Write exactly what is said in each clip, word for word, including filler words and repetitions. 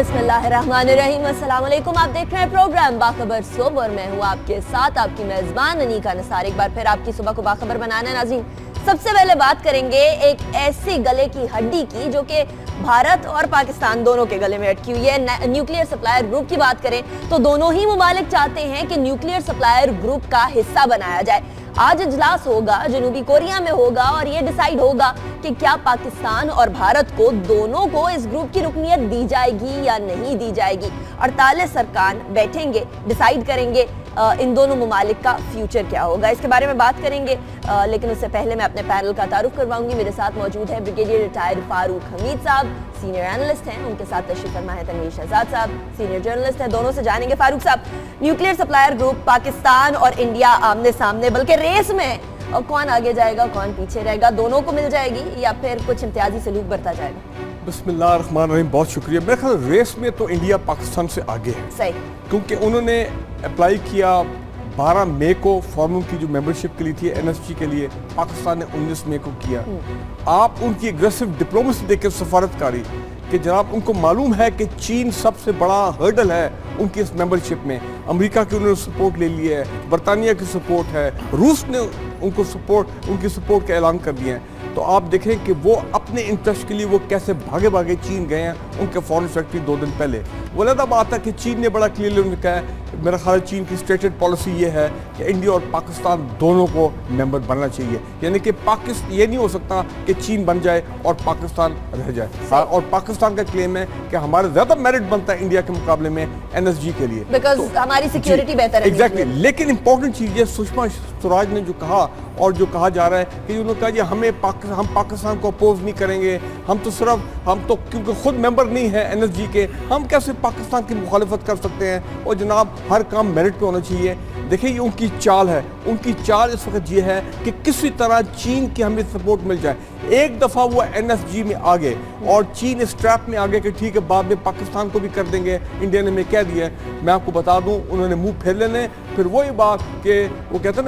बिस्मिल्लाहिर्रहमानिर्रहीम, अस्सलाम वालेकुम। आप देख रहे हैं प्रोग्राम बाखबर सुबह और मैं हूँ आपके साथ आपकी मेजबान अनीका निसार। एक बार फिर आपकी सुबह को बाखबर बनाना है नाज़रीन। सबसे पहले बात करेंगे एक ऐसी गले की हड्डी की जो कि भारत और पाकिस्तान दोनों के गले में अटकी हुई है। न्यूक्लियर सप्लायर ग्रुप की बात करें तो दोनों ही मुमालिक चाहते हैं कि न्यूक्लियर सप्लायर ग्रुप का हिस्सा बनाया जाए। आज इजलास होगा, जनूबी कोरिया में होगा और ये डिसाइड होगा कि क्या पाकिस्तान और भारत को दोनों को इस ग्रुप की रुकनियत दी जाएगी या नहीं दी जाएगी। अड़तालीस अरकान बैठेंगे, डिसाइड करेंगे इन दोनों मुमालिक का फ्यूचर क्या होगा। इसके बारे में बात करेंगे, लेकिन उससे पहले मैं अपने पैनल का तारुफ करवाऊंगी। मेरे साथ मौजूद है ब्रिगेडियर रिटायर्ड फारूक हमीद साहब, सीनियर एनालिस्ट हैं। उनके साथ तशरीफ फरमा है तनवीर शहजाद साहब, सीनियर जर्नलिस्ट हैं। दोनों से जानेंगे। फारूक साहब, न्यूक्लियर सप्लायर ग्रुप पाकिस्तान और इंडिया आमने सामने, बल्कि रेस में, और कौन आगे जाएगा कौन पीछे रहेगा, दोनों को मिल जाएगी या फिर कुछ इम्तियाजी सलूक बरता जाएगा? बिस्मिल्लाहिर्रहमानिर्रहीम, बहुत शुक्रिया। मेरे ख्याल रेस में तो इंडिया पाकिस्तान से आगे है। सही, क्योंकि उन्होंने अप्लाई किया बारह मई को फॉर्म की जो मेंबरशिप के लिए थी एनएसजी के लिए, पाकिस्तान ने उन्नीस मई को किया। आप उनकी एग्रेसिव डिप्लोमेसी देखें, सफारतकारी, कि जनाब उनको मालूम है कि चीन सबसे बड़ा हर्डल है उनकी इस मेंबरशिप में। अमेरिका की उन्होंने सपोर्ट ले ली है, बरतानिया की सपोर्ट है, रूस ने उनको सपोर्ट उनकी सपोर्ट का ऐलान कर दिया है। तो आप देखें कि वो अपने इंटरेस्ट के लिए वो कैसे भागे भागे चीन गए हैं। उनके फॉरेन सेक्रेटरी दो दिन पहले वो अलग बात है कि चीन ने बड़ा क्लियरली उन्होंने कहा है, मेरा ख्याल चीन की स्टेटेड पॉलिसी ये है कि इंडिया और पाकिस्तान दोनों को मेंबर बनना चाहिए। यानी कि पाकिस्तान ये नहीं हो सकता कि चीन बन जाए और पाकिस्तान रह जाए। और पाकिस्तान का क्लेम है कि हमारा ज्यादा मेरिट बनता है इंडिया के मुकाबले में एनएसजी के लिए, बिकॉज़ तो, हमारी सिक्योरिटी बेहतर है। एग्जैक्टली। लेकिन इंपॉर्टेंट चीज है, सुषमा स्वराज ने जो कहा और जो कहा जा रहा है कि उन्होंने कहा कि हमें पाकिस्तान हम पाकिस्तान को अपोज नहीं करेंगे, हम तो सिर्फ हम तो क्योंकि खुद मेंबर नहीं है एनएसजी के, हम कैसे पाकिस्तान की मुखालिफत कर सकते हैं। और जनाब हर काम मेरिट पे होना चाहिए। देखिए ये उनकी चाल है, उनकी चाल इस वक्त ये है कि किसी तरह चीन की हमें सपोर्ट मिल जाए। एक दफ़ा वो एनएसजी में आ गए और चीन इस ट्रैप में आ गए कि ठीक है बाद में पाकिस्तान को भी कर देंगे, इंडिया ने मैं कह दिया है। मैं आपको बता दूं उन्होंने मुंह फेर लेने, फिर वही बात कि वो कहते हैं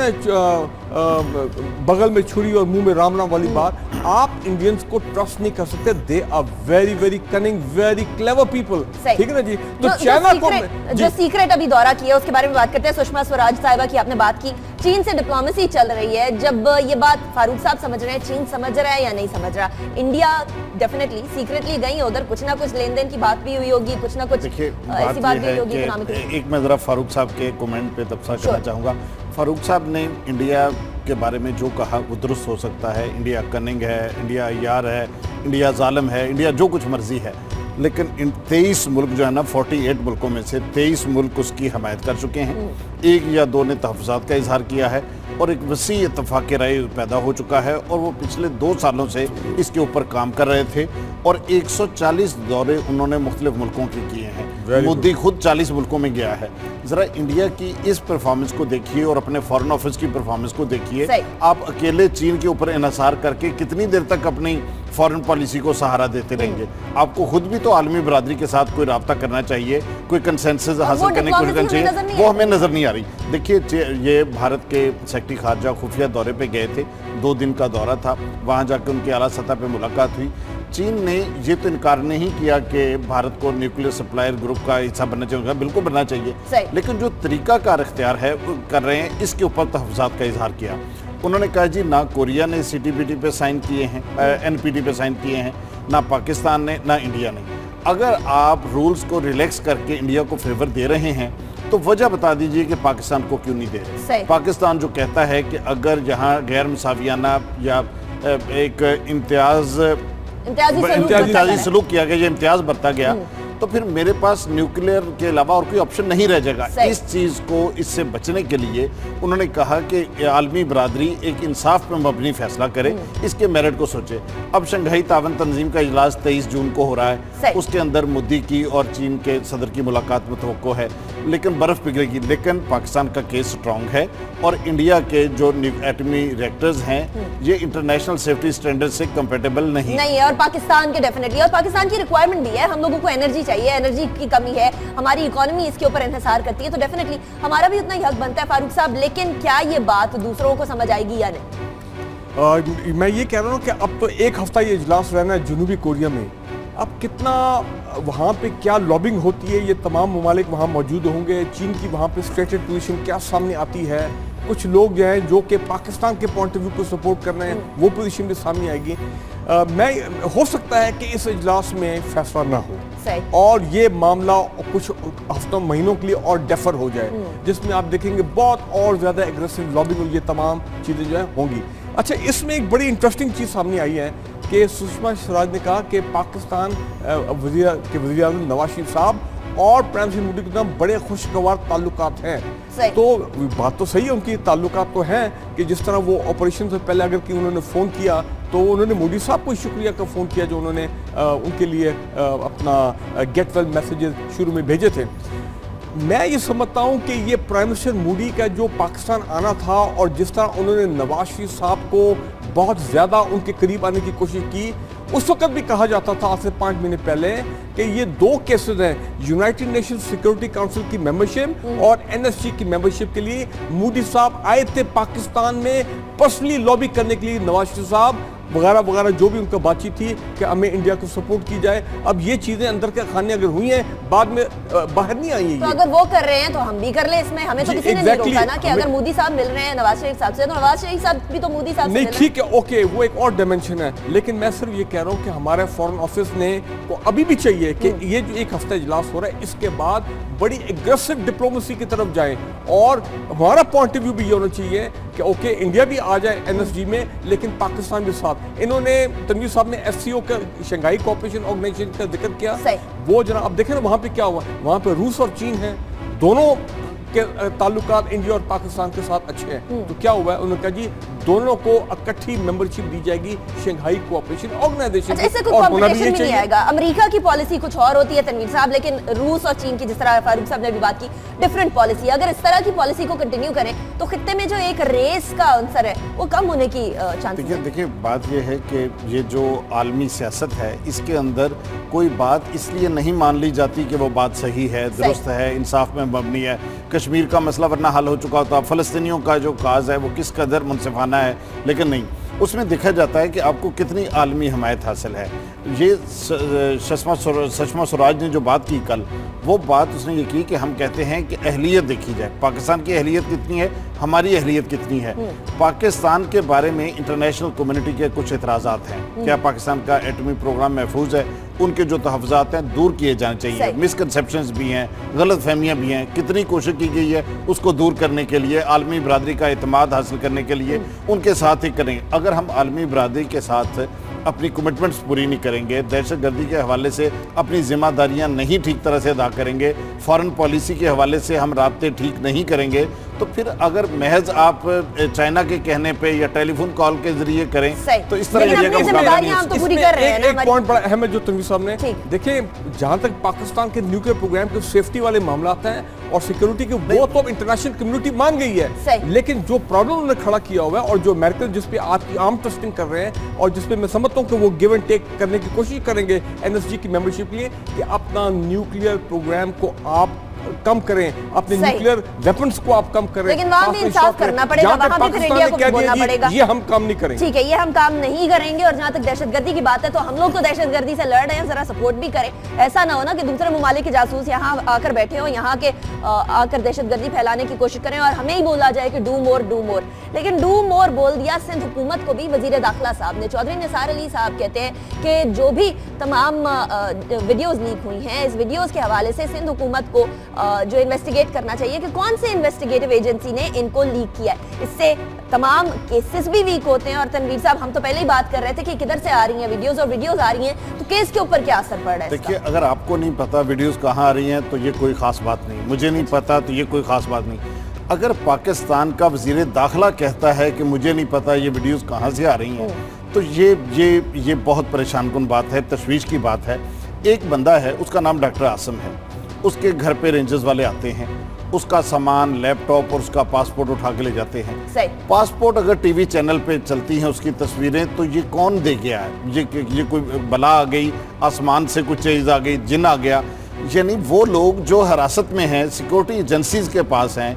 ना बगल में छुरी और मुंह में राम राम वाली बात। आप इंडियंस को ट्रस्ट नहीं कर सकते। They are very very cunning, very clever people, ठीक है ना जी। तो चाइना को जो सीक्रेट अभी दौरा किया उसके बारे में बात करते हैं। सुषमा स्वराज साहिबा की आपने बात की, चीन से डिप्लोमेसी चल रही है। जब ये बात फारूक साहब समझ रहे हैं, चीन समझ रहा है या नहीं समझ रहा? इंडिया डेफिनेटली सीक्रेटली गई उधर, कुछ ना कुछ लेन देन की बात भी हुई होगी, कुछ ना कुछ ऐसी बात भी हुई होगी इकोनॉमिक। एक मैं जरा फारूक साहब के कमेंट पे तबसरा करना चाहूँगा। फारूक साहब ने इंडिया के बारे में जो कहा वो दुरुस्त हो सकता है। इंडिया कनिंग है, इंडिया यार है, इंडिया जालिम है, इंडिया जो कुछ मर्जी है, लेकिन इन तेईस मुल्क जो है ना, अड़तालीस मुल्कों में से तेईस मुल्क उसकी हमायत कर चुके हैं। एक या दो ने तहफ़्फ़ुज़ात का इजहार किया है और एक वसी इत्तफ़ाक़ राय पैदा हो चुका है और वो पिछले दो सालों से इसके ऊपर काम कर रहे थे और एक सौ चालीस दौरे उन्होंने मुख्तलिफ मुल्कों के किए हैं। मोदी खुद चालीस मुल्कों में गया है। ज़रा इंडिया की इस परफॉर्मेंस को देखिए और अपने फॉरेन ऑफिस की परफॉर्मेंस को देखिए। आप अकेले चीन के ऊपर इन्हिसार करके कितनी देर तक अपनी फॉरेन पॉलिसी को सहारा देते रहेंगे? आपको खुद भी तो आलमी बरादरी के साथ कोई राब्ता करना चाहिए, कोई कंसेंसस हासिल करने की कोशिश करनी चाहिए। वो हमें नज़र नहीं आ रही। देखिए ये भारत के सेक्रेटरी खारजा खुफिया दौरे पे गए थे, दो दिन का दौरा था, वहाँ जाकर उनकी आला सतह पे मुलाकात हुई। चीन ने ये तो इनकार नहीं किया कि भारत को न्यूक्लियर सप्लायर ग्रुप का हिस्सा बनना चाहिए, बिल्कुल बनना चाहिए, लेकिन जो तरीकाकार इख्तियार है कर रहे हैं इसके ऊपर तहफ़्फ़ुज़ात का इजहार किया। उन्होंने कहा जी ना कोरिया ने सीटीबीटी पे साइन किए हैं, एनपीटी पे साइन किए हैं, ना पाकिस्तान ने, ना इंडिया ने। अगर आप रूल्स को रिलैक्स करके इंडिया को फेवर दे रहे हैं तो वजह बता दीजिए कि पाकिस्तान को क्यों नहीं दे रहे। पाकिस्तान जो कहता है कि अगर यहाँ गैर मुसावियाना या एक इम्तियाज इम्तियाजी सलूक किया गया या इम्तियाज बरता गया तो फिर मेरे पास न्यूक्लियर के अलावा और कोई ऑप्शन नहीं रह जाएगा। इस चीज़ को इससे बचने के लिए उन्होंने कहा कि आलमी बरादरी एक इंसाफ पर मबनी फैसला करे, इसके मेरिट को सोचे। अब शंघाई तावन तंजीम का इजलास तेईस जून को हो रहा है, उसके अंदर मोदी की और चीन के सदर की मुलाकात में तवक्को है, लेकिन बर्फ़ पिघलेगी। लेकिन पाकिस्तान का केस स्ट्रॉन्ग है और इंडिया के जो एटमी रिएक्टर्स हैं ये इंटरनेशनल सेफ्टी स्टैंडर्ड से कंपेटेबल नहीं नहीं है और पाकिस्तान के डेफिनेटली, और पाकिस्तान की रिक्वायरमेंट भी है। हम लोगों को एनर्जी चाहिए, एनर्जी की कमी है, हमारी इकोनॉमी इसके ऊपर इन्हिसार करती है, तो डेफिनेटली हमारा भी उतना ही हक बनता है। फारूक साहब, लेकिन क्या ये बात दूसरों को समझ आएगी या नहीं? आ, मैं ये कह रहा हूँ कि अब तो एक हफ्ता ये इजलास रहना है जनूबी कोरिया में। अब कितना वहाँ पे क्या लॉबिंग होती है, ये तमाम ममालिक वहाँ मौजूद होंगे। चीन की वहाँ पे स्ट्रेटेड पोजीशन क्या सामने आती है, कुछ लोग जो हैं जो कि पाकिस्तान के पॉइंट ऑफ व्यू को सपोर्ट कर रहे हैं, वो पोजीशन भी सामने आएगी। आ, मैं हो सकता है कि इस इजलास में फैसला ना हो और ये मामला कुछ हफ्तों महीनों के लिए और डेफर हो जाए, जिसमें आप देखेंगे बहुत और ज़्यादा एग्रेसिव लॉबिंग और ये तमाम चीज़ें जो है होंगी। अच्छा, इसमें एक बड़ी इंटरेस्टिंग चीज़ सामने आई है कि सुषमा स्वराज ने कहा कि पाकिस्तान वज़ीर के वज़ीर आज़म नवाज शरीफ साहब और प्राइम मिनिस्टर मोदी के नाम बड़े खुशगवार ताल्लुकात हैं। तो बात तो सही है, उनकी ताल्लुकात तो हैं कि जिस तरह वो ऑपरेशन से पहले अगर कि उन्होंने फ़ोन किया तो उन्होंने मोदी साहब को शुक्रिया का फ़ोन किया जो उन्होंने आ, उनके लिए आ, अपना गेट वेल मैसेजेस शुरू में भेजे थे। मैं ये समझता हूँ कि ये प्राइम मिनिस्टर मोदी का जो पाकिस्तान आना था और जिस तरह उन्होंने नवाज शरीफ साहब को बहुत ज़्यादा उनके करीब आने की कोशिश की, उस वक्त भी कहा जाता था आज से पाँच महीने पहले कि ये दो केसेस हैं, यूनाइटेड नेशन सिक्योरिटी काउंसिल की मेंबरशिप और एनएसजी की मेंबरशिप के लिए मोदी साहब आए थे पाकिस्तान में पर्सनली लॉबी करने के लिए, नवाज शरीफ साहब वगैरह वगैरह जो भी उनका बातचीत थी कि हमें इंडिया को सपोर्ट की जाए। अब ये चीजें अंदर के खाने अगर हुई हैं, बाद में बाहर नहीं आई हैं। तो अगर वो कर रहे हैं तो हम भी कर ले इसमें, हमें तो किसी ने नहीं रोका ना कि अगर मोदी साहब मिल रहे हैं नवाज शरीफ साहब से तो नवाज शरीफ साहब भी तो मोदी साहब से नहीं, ठीक है, ओके, वो एक और डायमेंशन है। लेकिन मैं सिर्फ ये कह रहा हूँ कि हमारे फॉरेन ऑफिस ने को अभी भी चाहिए कि ये जो एक हफ्ता इजलास हो रहा है इसके बाद बड़ी एग्रेसिव डिप्लोमेसी की तरफ जाएं और हमारा पॉइंट ऑफ व्यू भी ये होना चाहिए कि ओके इंडिया भी आ जाए एनएसजी में, लेकिन पाकिस्तान के साथ। इन्होंने तनवीर साहब ने एससीओ का, शंघाई कोऑपरेशन ऑर्गेनाइजेशन का जिक्र किया, वो जरा अब देखें ना वहाँ पे क्या हुआ, वहाँ पे रूस और चीन है, दोनों के ताल्लुकात इंडिया और पाकिस्तान के साथ अच्छे हैं। तो क्या हुआ है, उन्होंने कहा जी दोनों को इकट्ठी मेंबरशिप दी जाएगी शंघाई कोऑपरेशन ऑर्गेनाइजेशन। अच्छा, इससे कोई कॉम्पिटिशन भी नहीं आएगा। अमेरिका की पॉलिसी कुछ और होती है तनवीर साहब, लेकिन रूस और चीन की, जिस तरह फारूक साहब ने भी बात की, डिफरेंट पॉलिसी। अगर इस तरह की पॉलिसी को कंटिन्यू करें तो खित्ते में जो एक रेस का आंसर है वो कम होने की चांसेस है। देखिए बात ये है कि ये जो आलमी सियासत है इसके अंदर कोई बात इसलिए नहीं मान ली जाती कि वो बात सही है, दुरुस्त है, इंसाफ में मबनी है। कश्मीर का मसला वरना हल हो चुका होता, फ़लस्तीनियों का जो काज है वो किस कदर मुनसिफाना है, लेकिन नहीं, उसमें देखा जाता है कि आपको कितनी आलमी हमायत हासिल है। ये सुषमा सुषमा स्वराज ने जो बात की कल, वो बात उसने ये की कि हम कहते हैं कि अहलियत देखी जाए, पाकिस्तान की अहलियत कितनी है, हमारी अहलियत कितनी है। पाकिस्तान के बारे में इंटरनेशनल कम्युनिटी के कुछ एतराज़ात हैं, क्या पाकिस्तान का एटमी प्रोग्राम महफूज है, उनके जो तहफ़्ज़ात हैं दूर किए जाने चाहिए, मिसकनसेप्शंस भी हैं, गलत फहमियाँ भी हैं, कितनी कोशिश की गई है उसको दूर करने के लिए, आलमी बरादरी का एतमाद हासिल करने के लिए उनके साथ ही करें। अगर हम आलमी बरादरी के साथ अपनी कमिटमेंट्स पूरी नहीं करेंगे, दहशतगर्दी के हवाले से अपनी जिम्मेदारियां नहीं ठीक तरह से अदा करेंगे, फॉरेन पॉलिसी के हवाले से हम राब्ते ठीक नहीं करेंगे, तो फिर अगर महज आप चाइना के कहने पे या टेलीफोन कॉल के जरिए करें तो इस तरह की एक पॉइंट बड़ा अहम है जो तनवीर साहब ने, देखिए जहां तक पाकिस्तान के न्यूक्लियर प्रोग्राम के सेफ्टी वाले मामला हैं और सिक्योरिटी के, वो तो इंटरनेशनल कम्युनिटी मान गई है, लेकिन जो प्रॉब्लम उन्होंने खड़ा किया हुआ है और जो अमेरिका जिसपे आपकी आर्म ट्रस्टिंग कर रहे हैं और जिसपे मैं समझता हूं कि वो गिव एंड टेक करने की कोशिश करेंगे एनएसजी की मेंबरशिप के लिए कि अपना न्यूक्लियर प्रोग्राम को आप कम करें, अपने न्यूक्लियर वेपन्स को आप कम करें, लेकिन वहां भी इंसाफ करना पड़ेगा, वहां भी फिर इंडिया को बोलना पड़ेगा ये हम काम नहीं करेंगे। ठीक है, ये हम काम नहीं करेंगे। और जहां तक दहशतगर्दी की बात है तो हम लोग तो दहशतगर्दी से लड़ रहे हैं, जरा सपोर्ट भी करें। ऐसा ना हो ना कि दूसरे ममालिक के जासूस यहाँ आकर बैठे हो, यहाँ के आकर दहशतगर्दी फैलाने की कोशिश करें और हमें ही बोला जाए कि डू मोर डू मोर। लेकिन डू मोर बोल दिया सिंध हुकूमत को भी वजीर दाखिला साहब ने। चौधरी निसार अली साहब कहते हैं कि जो भी तमाम वीडियोज लीक हुई हैं, इस वीडियोज के हवाले से सिंध हुकूमत को जो इन्वेस्टिगेट करना चाहिए कि कौन से इन्वेस्टिगेटिव एजेंसी ने इनको लीक किया है। इससे तमाम केसेस भी वीक होते हैं। और तनवीर साहब, हम तो पहले ही बात कर रहे थे कि किधर से आ रही हैं वीडियोस और वीडियोस आ रही हैं तो केस के ऊपर क्या असर पड़ रहा है? देखिए, अगर आपको नहीं पता वीडियोस कहाँ आ रही हैं तो ये कोई खास बात नहीं, मुझे नहीं पता तो ये कोई खास बात नहीं। अगर पाकिस्तान का वजीर दाखिला कहता है कि मुझे नहीं पता ये वीडियोस कहाँ से आ रही हैं, तो ये ये ये बहुत परेशान कुन बात है, तशवीश की बात है। एक बंदा है, उसका नाम डॉक्टर आसम है, उसके घर पे रेंजर्स वाले आते हैं, उसका सामान, लैपटॉप और उसका पासपोर्ट उठा के ले जाते हैं। पासपोर्ट अगर टीवी चैनल पे चलती हैं उसकी तस्वीरें, तो ये कौन दे गया है? ये ये कोई बला आ गई, आसमान से कुछ चीज़ आ गई, जिन आ गया? यानी वो लोग जो हिरासत में हैं, सिक्योरिटी एजेंसीज के पास हैं,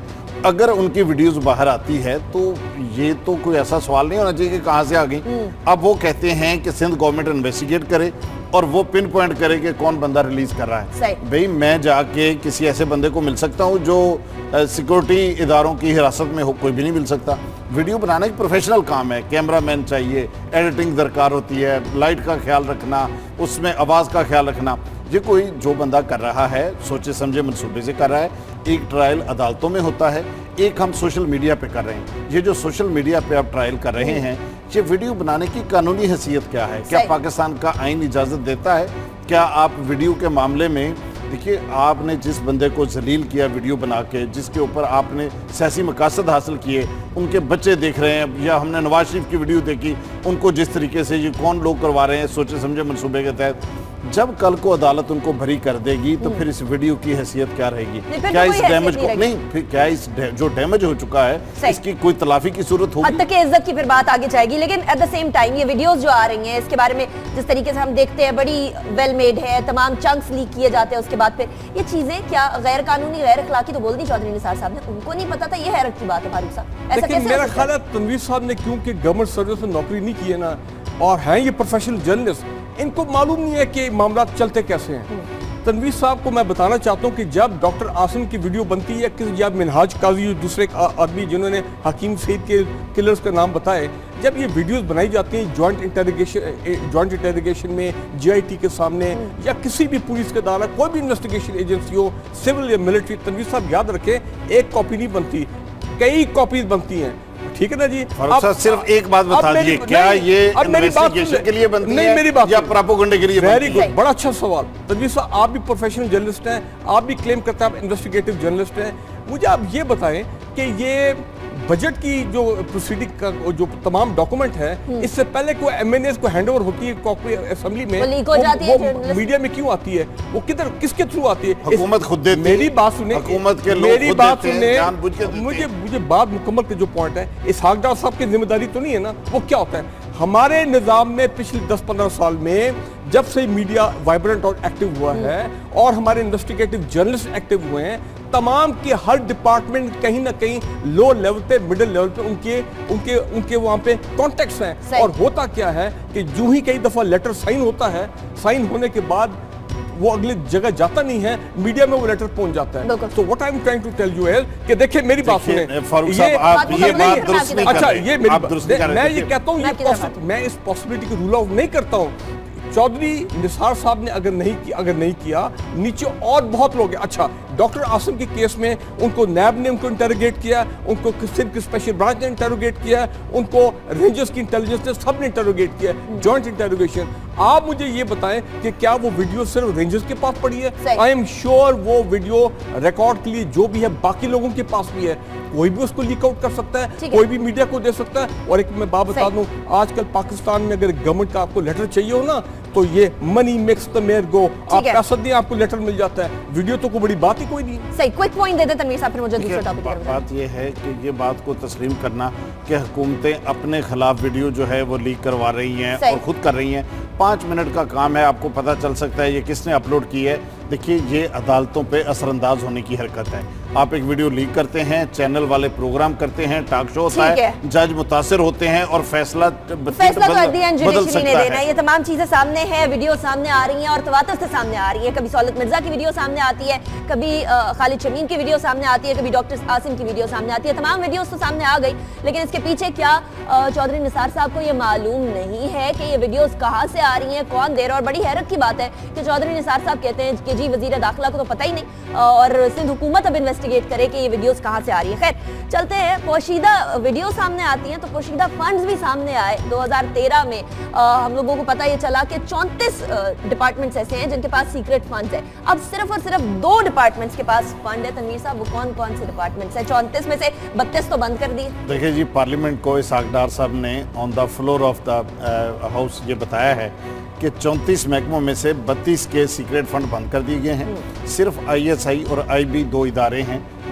अगर उनकी वीडियोस बाहर आती है तो ये तो कोई ऐसा सवाल नहीं होना चाहिए कि कहाँ से आ गई। अब वो कहते हैं कि सिंध गवर्नमेंट इन्वेस्टिगेट करे और वो पिन पॉइंट करे कि कौन बंदा रिलीज कर रहा है। भाई मैं जाके किसी ऐसे बंदे को मिल सकता हूँ जो सिक्योरिटी इदारों की हिरासत में हो, कोई भी नहीं मिल सकता। वीडियो बनाना एक प्रोफेशनल काम है, कैमरामैन चाहिए, एडिटिंग दरकार होती है, लाइट का ख्याल रखना, उसमें आवाज़ का ख्याल रखना। ये कोई जो बंदा कर रहा है सोचे समझे मंसूबे से कर रहा है। एक ट्रायल अदालतों में होता है, एक हम सोशल मीडिया पे कर रहे हैं। ये जो सोशल मीडिया पे आप ट्रायल कर रहे हैं, ये वीडियो बनाने की कानूनी हैसियत क्या है? क्या पाकिस्तान का आइन इजाज़त देता है? क्या आप वीडियो के मामले में, देखिए आपने जिस बंदे को जलील किया वीडियो बना के, जिसके ऊपर आपने सियासी मकासद हासिल किए, उनके बच्चे देख रहे हैं, या हमने नवाज शरीफ की वीडियो देखी, उनको जिस तरीके से ये कौन लोग करवा रहे हैं सोचे समझे मंसूबे के तहत, जब कल को अदालत उनको भरी कर देगी तो फिर इस वीडियो की हैसियत क्या रहेगी? क्या इस डैमेज को नहीं, फिर क्या इस जो डैमेज हो चुका है इसकी कोई तलाफी की सूरत होगी? हद तक के इज्जत की फिर बात आगे जाएगी। लेकिन एट द सेम टाइम ये वीडियोस जो आ रही हैं इसके बारे में जिस तरीके से हम देखते हैं बड़ी वेल मेड है, तमाम चंक्स लीक किए जाते हैं, उसके बाद फिर ये चीजें क्या गैर कानूनी गैर अखलाकी तो बोल दी चौधरी निसार साहब ने, उनको नहीं पता था, ये हैरत की बात है फारूक साहब। ऐसा कैसे? मेरा ख्याल है तनवीर साहब ने क्योंकि गवर्नमेंट सर्विस में नौकरी नहीं की है ना, और हैं ये प्रोफेशनल जर्नलिस्ट, इनको मालूम नहीं है कि मामला चलते कैसे हैं। तनवीर साहब को मैं बताना चाहता हूँ कि जब डॉक्टर आसिम की वीडियो बनती है कि या मिनहाज काजी दूसरे आदमी जिन्होंने हकीम सईद के किलर्स का नाम बताए, जब ये वीडियोस बनाई जाती हैं जॉइंट इंटेरोगेशन जॉइंट इंटेरोगेशन में जी आई टी के सामने या किसी भी पुलिस के द्वारा कोई भी इन्वेस्टिगेशन एजेंसी हो, सिविल या मिलिट्री, तनवीर साहब याद रखें एक कॉपी नहीं बनती, कई कॉपीज बनती हैं। ठीक है ना जी? अब सिर्फ एक बात बता दीजिए, क्या ये इन्वेस्टिगेशन के लिए बनती है मेरी बात या प्रोपेगेंडा के लिए? वेरी गुड, बड़ा अच्छा सवाल। तनवीर साहब आप भी प्रोफेशनल जर्नलिस्ट हैं, आप भी क्लेम करते हैं आप इन्वेस्टिगेटिव जर्नलिस्ट हैं। मुझे आप ये बताएं कि ये बजट की जो प्रोसीडिंग का जो तमाम डॉक्यूमेंट है, इससे पहले कोई एमएनएस को हैंडओवर होती है कॉपी असेंबली में, वो लीक हो जाती है, वो मीडिया में क्यों आती है? वो किधर किसके थ्रू आती है? हुकूमत खुद देती है। मेरी बात सुने, हुकूमत के लोग मेरी बात सुने, मुझे मुझे बात मुकम्मल के जो पॉइंट है, इसहाक डार साहब की जिम्मेदारी तो नहीं है ना? वो क्या होता है हमारे निज़ाम में पिछले दस पंद्रह साल में जब से मीडिया वाइब्रेंट और एक्टिव हुआ है और हमारे इन्वेस्टिगेटिव जर्नलिस्ट एक्टिव हुए हैं, तमाम के हर डिपार्टमेंट कहीं ना कहीं लो लेवल पे, मिडिल लेवल पे उनके उनके उनके वहाँ पे कॉन्टेक्ट्स हैं। और होता क्या है कि जो ही कई दफ़ा लेटर साइन होता है, साइन होने के बाद वो अगली जगह जाता नहीं है, मीडिया में वो लेटर पहुंच जाता है। तो what I am trying to tell you is कि देखिए मेरी बात सुने फारूक साहब, आप ये बात दुरुस्त नहीं कर रहे। अच्छा ये मेरी बात, मैं ये कहता हूँ ये मैं इस पॉसिबिलिटी को रूल आउट नहीं करता हूँ। चौधरी निसार साहब ने अगर नहीं किया अगर नहीं किया नीचे और बहुत लोग हैं। अच्छा डॉक्टर आसिम के केस में उनको नैब ने उनको इंटरोगेट किया, उनको सिंध की स्पेशल ब्रांच ने इंटरोगेट किया, उनको रेंजर्स की इंटेलिजेंस ने सब ने इंटरोगेट किया, जॉइंट इंटरोगेशन। आप मुझे ये बताएं कि क्या वो वीडियो सिर्फ रेंजर्स के पास पड़ी है? आई एम श्योर वो वीडियो रिकॉर्ड के लिए जो भी है बाकी लोगों के पास भी है, कोई भी उसको लीक आउट कर सकता है, कोई भी मीडिया को दे सकता है। और एक मैं बात बता दूं, आजकल पाकिस्तान में अगर गवर्नमेंट का आपको लेटर चाहिए हो ना, तो ये money makes the mare go, आप पैसा दिए आपको लेटर मिल जाता है, वीडियो तो कोई बड़ी बात ही कोई नहीं। सही क्विक पॉइंट दे दे तनवीर साहब, फिर मुझे दूसरा टॉपिक बा, बात ये है कि ये बात को तस्लीम करना कि हुकूमतें अपने खिलाफ वीडियो जो है वो लीक करवा रही हैं और खुद कर रही हैं। पाँच मिनट का काम है, आपको पता चल सकता है ये किसने अपलोड की है। देखिए ये अदालतों पे असरअंदाज होने की हरकत है। आप एक वीडियो लीक करते हैं, चैनल वाले प्रोग्राम करते हैं, टॉक शो होता है, जज मुतासिर होते हैं और फैसला फैसला कर दिया जुडिशरी ने देना। ये तमाम चीजें सामने हैं, वीडियो सामने आ रही हैं और तवातर से सामने आ रही है। कभी सौलत मिर्जा की वीडियो सामने आती है, कभी खालिद शमीम की वीडियो सामने आती है, कभी डॉक्टर आसिम की वीडियो सामने आती है। तमाम वीडियोस तो सामने आ गई, लेकिन इसके पीछे क्या चौधरी निसार साहब को ये मालूम नहीं है कि ये वीडियोस कहाँ से आ रही हैं, कौन दे रहा है? और बड़ी हैरत की बात है कि चौधरी निसार साहब कहते हैं कि जी वजीर दाखिला को तो पता ही नहीं और सिंध हुकूमत अब इन्वेस्टिगेट करे कि ये वीडियोस कहाँ से आ रही है। खैर चलते हैं, पोशीदा वीडियो सामने आती हैं तो पोशीदा फंड्स भी सामने आए। दो हज़ार तेरह में आ, हम लोगों को पता ये चला कि चौंतीस डिपार्टमेंट्स ऐसे हैं जिनके पास सीक्रेट फंड्स है। अब सिर्फ और सिर्फ दो डिपार्टमेंट्स के पास फंड है। तनवीर साहब वो कौन कौन से डिपार्टमेंट्स हैं? चौंतीस में से बत्तीस तो बंद कर दिए। देखिए जी, पार्लियामेंट को इसहाक डार साहब ने on the floor of the house ये बताया है कि चौंतीस महकमों में से बत्तीस के सीक्रेट फंड बंद कर दिए गए हैं। सिर्फ आईएसआई और आईबी दो इदारे हैं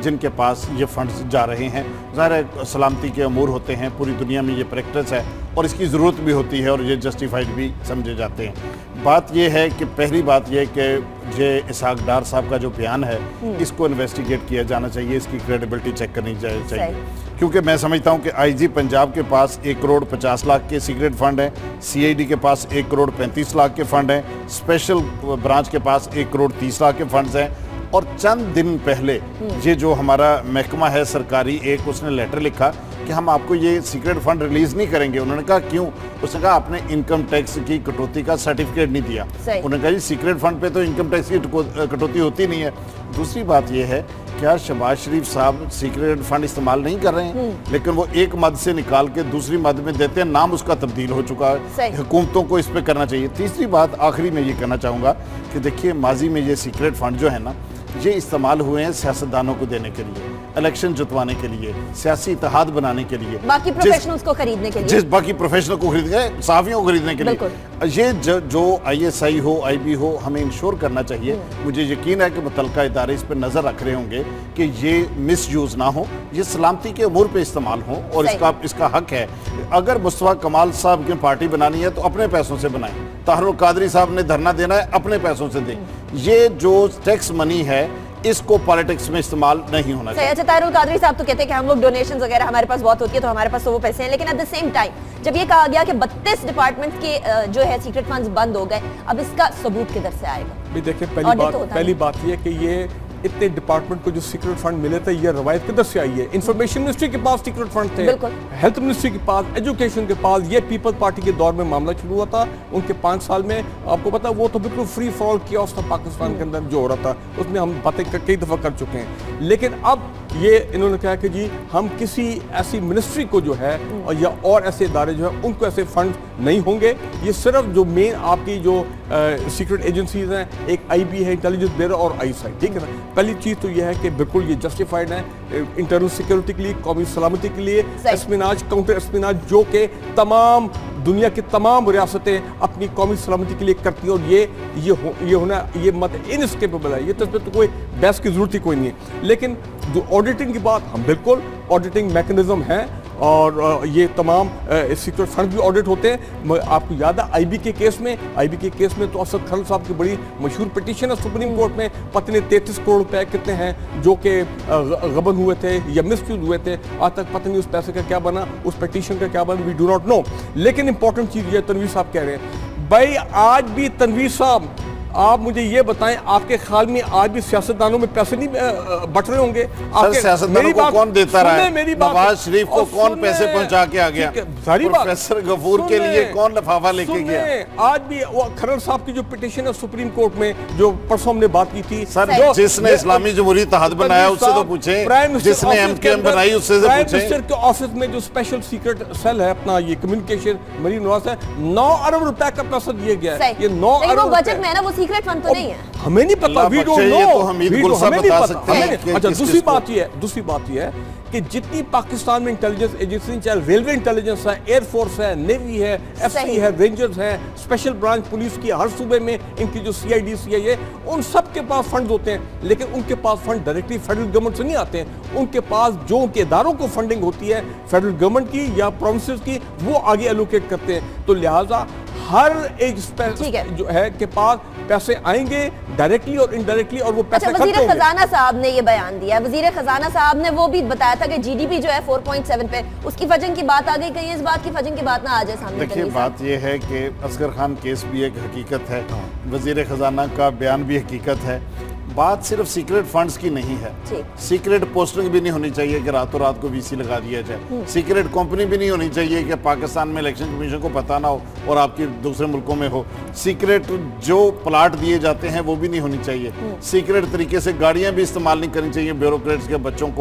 जिनके पास ये फंड्स जा रहे हैं। ज़ाहिर है सलामती के अमूर होते हैं, पूरी दुनिया में ये प्रैक्टिस है और इसकी ज़रूरत भी होती है और ये जस्टिफाइड भी समझे जाते हैं। बात ये है कि पहली बात ये है कि ये इसहाक डार साहब का जो बयान है इसको इन्वेस्टिगेट किया जाना चाहिए, इसकी क्रेडिबिलिटी चेक करनी चाहिए, क्योंकि मैं समझता हूँ कि आईजी पंजाब के पास एक करोड़ पचास लाख के सीक्रेट फंड हैं, सीआईडी के पास एक करोड़ पैंतीस लाख के फंड हैं, स्पेशल ब्रांच के पास एक करोड़ तीस लाख के फंड्स हैं। और चंद दिन पहले ये जो हमारा महकमा है सरकारी, एक उसने लेटर लिखा कि हम आपको ये सीक्रेट फंड रिलीज नहीं करेंगे। उन्होंने कहा क्यों? उसने कहा आपने इनकम टैक्स की कटौती का सर्टिफिकेट नहीं दिया। उन्होंने कहा जी सीक्रेट फंड पे तो इनकम टैक्स की कटौती होती नहीं है। दूसरी बात ये है, क्या शहबाज शरीफ साहब सीक्रेट फंड इस्तेमाल नहीं कर रहे हैं, लेकिन वो एक मद से निकाल के दूसरी मद में देते हैं, नाम उसका तब्दील हो चुका है। हुकूमतों को इस पे करना चाहिए। तीसरी बात आखिरी में ये कहना चाहूँगा कि देखिए माजी में ये सीक्रेट फंड जो है ना, ये इस्तेमाल हुए हैं सियासतदानों को देने के लिए, इलेक्शन जितवाने के लिए, सियासी इत्तेहाद बनाने के लिए, बाकी प्रोफेशनल्स को खरीदने के लिए, जिस बाकी प्रोफेशनल को खरीदने, सहाफियों को खरीदने के लिए। ये ज, जो आईएसआई हो, आईबी हो, हमें इंश्योर करना चाहिए। मुझे यकीन है कि मुतल्लिका इदारे इस पर नजर रख रहे होंगे कि ये मिसयूज ना हो, ये सलामती के अमूर पे इस्तेमाल हो और इसका इसका हक है। अगर मुस्तफा कमाल साहब की पार्टी बनानी है तो अपने पैसों से बनाएं। ताहरुल कादरी साहब ने धरना देना है, अपने पैसों से दें। ये जो टैक्स मनी है इसको पॉलिटिक्स में इस्तेमाल नहीं होना चाहिए। अच्छा, ताहरुल कादरी साहब तो कहते हैं कि हम लोग डोनेशंस वगैरह हमारे पास बहुत होती है तो हमारे पास तो वो पैसे हैं, लेकिन एट द सेम टाइम जब ये कहा गया कि बत्तीस डिपार्टमेंट के जो है सीक्रेट फंड्स बंद हो गए, अब इसका सबूत किधर से आएगा? देखिए पहली बात पहली बात ये कि ये इतने डिपार्टमेंट को जो सीक्रेट फंड मिले थे, ये रवायत किधर से आई है? इंफॉर्मेशन मिनिस्ट्री के पास सीक्रेट फंड थे, हेल्थ मिनिस्ट्री के पास, एजुकेशन के पास। ये पीपल्स पार्टी के दौर में मामला शुरू हुआ था, उनके पाँच साल में आपको पता वो तो बिल्कुल फ्री फॉल किया था पाकिस्तान के अंदर जो हो रहा था, उसमें हम बातें कई दफ़ा कर चुके हैं। लेकिन अब ये इन्होंने कहा कि जी हम किसी ऐसी मिनिस्ट्री को जो है और या और ऐसे इदारे जो है उनको ऐसे फंड नहीं होंगे। ये सिर्फ जो मेन आपकी जो सीक्रेट एजेंसीज हैं, एक आईबी है, इंटेलिजेंस ब्यूरो और आईएसआई, ठीक है ना। पहली चीज़ तो यह है कि बिल्कुल ये जस्टिफाइड है इंटरनल सिक्योरिटी के लिए, कौमी सलामती के लिए, एस्पिनाज, काउंटर एस्पिनाज, जो कि तमाम दुनिया की तमाम रियासतें अपनी कौमी सलामती के लिए करती हैं और ये ये हो, ये होना ये मत इनस्केपेबल है। ये तो इसमें तो कोई बहस की जरूरत ही कोई नहीं है। लेकिन जो ऑडिटिंग की बात, हम बिल्कुल ऑडिटिंग मैकेनिज्म है और ये तमाम सीक्रेट फंड भी ऑडिट होते हैं। आपको याद है आईबी के केस में, आईबी के केस में तो असद खान साहब की बड़ी मशहूर पिटीशन है सुप्रीम कोर्ट में, पता नहीं तैंतीस करोड़ रुपए कितने हैं जो कि गबन हुए थे या मिसयूज हुए थे। आज तक पता नहीं उस पैसे का क्या बना, उस पिटीशन का क्या बना, वी डू नॉट नो। लेकिन इंपॉर्टेंट चीज़ ये तनवीर साहब कह रहे हैं, भाई आज भी तनवीर साहब आप मुझे ये बताएं, आपके ख्याल में आज भी सियासतदानों में पैसे नहीं बट रहे होंगे? आपके सियासतदानों को कौन देता रहा है? नवाज शरीफ को कौन पैसे पहुंचा के आ गया? प्रोफेसर गफूर के लिए कौन लिफाफा लेके गया? आज भी वो खरर साहब की जो पिटीशन है सुप्रीम कोर्ट में, जो परसों हमने बात की थी, सर जिसने इस्लामी जमहूरियत इत्तेहाद बनाया उससे तो पूछें, जिसने एमकेएम बनाई उससे तो पूछें। प्राइम मिनिस्टर के ऑफिस में जो स्पेशल सीक्रेट सेल है अपना, ये कम्युनिकेशन मरीन नवाज है, नौ अरब रुपए का पैसा दिया गया है। ये नौ अरब बजट में है ना, वो सीक्रेट फंड तो नहीं है, हमें नहीं पता, वी डोंट नो, तो हमीद गुल साहब बता सकते हैं। अच्छा, दूसरी बात ये है दूसरी बात ये है कि जितनी पाकिस्तान में इंटेलिजेंस एजेंसी, चाहे रेलवे इंटेलिजेंस है, एयरफोर्स है, नेवी है, एफसी है, रेंजर्स है, स्पेशल ब्रांच पुलिस की हर सूबे में इनकी जो सीआईडी सीआईए, उन सब के पास फंड होते हैं। लेकिन उनके पास फंड डायरेक्टली फेडरल गवर्नमेंट से नहीं आते हैं। उनके पास जो उनके इदारों को फंडिंग होती है फेडरल गवर्नमेंट की या प्रोविंसेस की, वो आगे एलोकेट करते हैं। तो लिहाजा हर एक जो है के पास पैसे आएंगे डायरेक्टली और इनडायरेक्टली, और वो पैसे अच्छा, वजीर खजाना साहब ने ये बयान दिया। वजीर खजाना साहब ने वो भी बताया था कि जीडीपी जो है चार पॉइंट सात पे, उसकी फजन की बात आ गई। कहीं इस बात की फजन की बात ना आ जाए सामने। देखिए बात ये है कि असगर खान केस भी एक हकीकत है, वजीर खजाना का बयान भी हकीकत है। बात सिर्फ सीक्रेट फंड्स की नहीं है, सीक्रेट पोस्टिंग भी नहीं होनी चाहिए कि रातों रात को वीसी लगा दिया जाए। सीक्रेट कंपनी भी नहीं होनी चाहिए कि पाकिस्तान में इलेक्शन कमीशन को पता ना हो और आपके दूसरे मुल्कों में हो। सीक्रेट जो प्लाट दिए जाते हैं वो भी नहीं होनी चाहिए। सीक्रेट तरीके से गाड़ियां भी इस्तेमाल नहीं करनी चाहिए ब्यूरोक्रेट्स के बच्चों को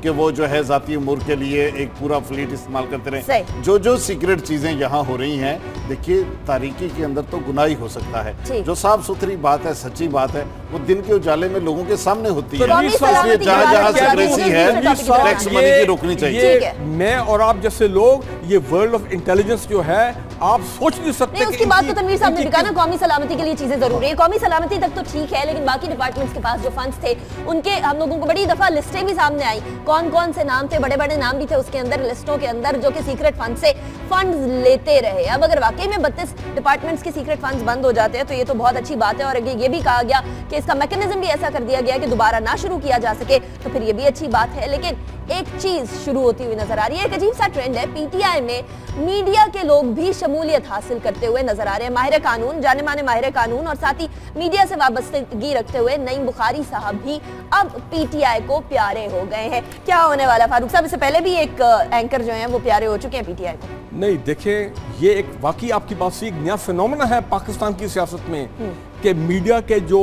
कि वो जो है जाती उमूर के लिए एक पूरा फ्लीट इस्तेमाल करते रहे। जो जो सीक्रेट चीजें यहाँ हो रही हैं, देखिए तारीकी के अंदर तो गुनाह ही हो सकता है। जो साफ सुथरी बात है, सच्ची बात है, वो दिन के उजाले में लोगों के सामने होती है। इसलिए जहाँ जहाँ सिक्रेसी है टैक्स मनी की रोकनी चाहिए। मैं और आप जैसे लोग, ये वर्ल्ड ऑफ इंटेलिजेंस जो है, आप सोच नहीं सकते। उसकी बात तो तनवीर साहब ने भी कहा ना, कौमी सलामती के लिए चीजें जरूरी है। कौमी सलामती तक तो ठीक है, लेकिन बाकी डिपार्टमेंट्स के पास जो फंड्स थे, उनके हम लोगों को बड़ी दफा लिस्टें भी सामने आई, कौन कौन से नाम थे, बड़े बड़े नाम भी थे उसके अंदर, लिस्टों के अंदर, जो कि सीक्रेट फंड से फंड्स लेते रहे। अब अगर वाकई में बत्तीस डिपार्टमेंट्स के सीक्रेट फंड्स बंद हो जाते हैं तो ये तो बहुत अच्छी बात है। और ये भी कहा गया कि इसका मैकेनिज्म भी ऐसा कर दिया गया कि दोबारा ना शुरू किया जा सके, तो फिर ये भी अच्छी बात है। लेकिन एक चीज शुरू होती हुई नजर आ रही है, एक अजीब सा ट्रेंड है, पीटीआई में मीडिया के लोग भी शमूलियत हासिल करते हुए नजर आ रहे हैं। माहिर कानून, जाने माने माहिर कानून, और साथ ही मीडिया से वाबस्तगी रखते हुए नईम बुखारी साहब भी अब पीटीआई को प्यारे हो गए हैं। क्या होने वाला फारूक साहब? इससे पहले भी एक एंकर जो है वो प्यारे हो चुके हैं पीटीआई को। नहीं, देखें, ये एक वाकई आपकी बात से एक नया फिनोमेना है पाकिस्तान की सियासत में कि मीडिया के जो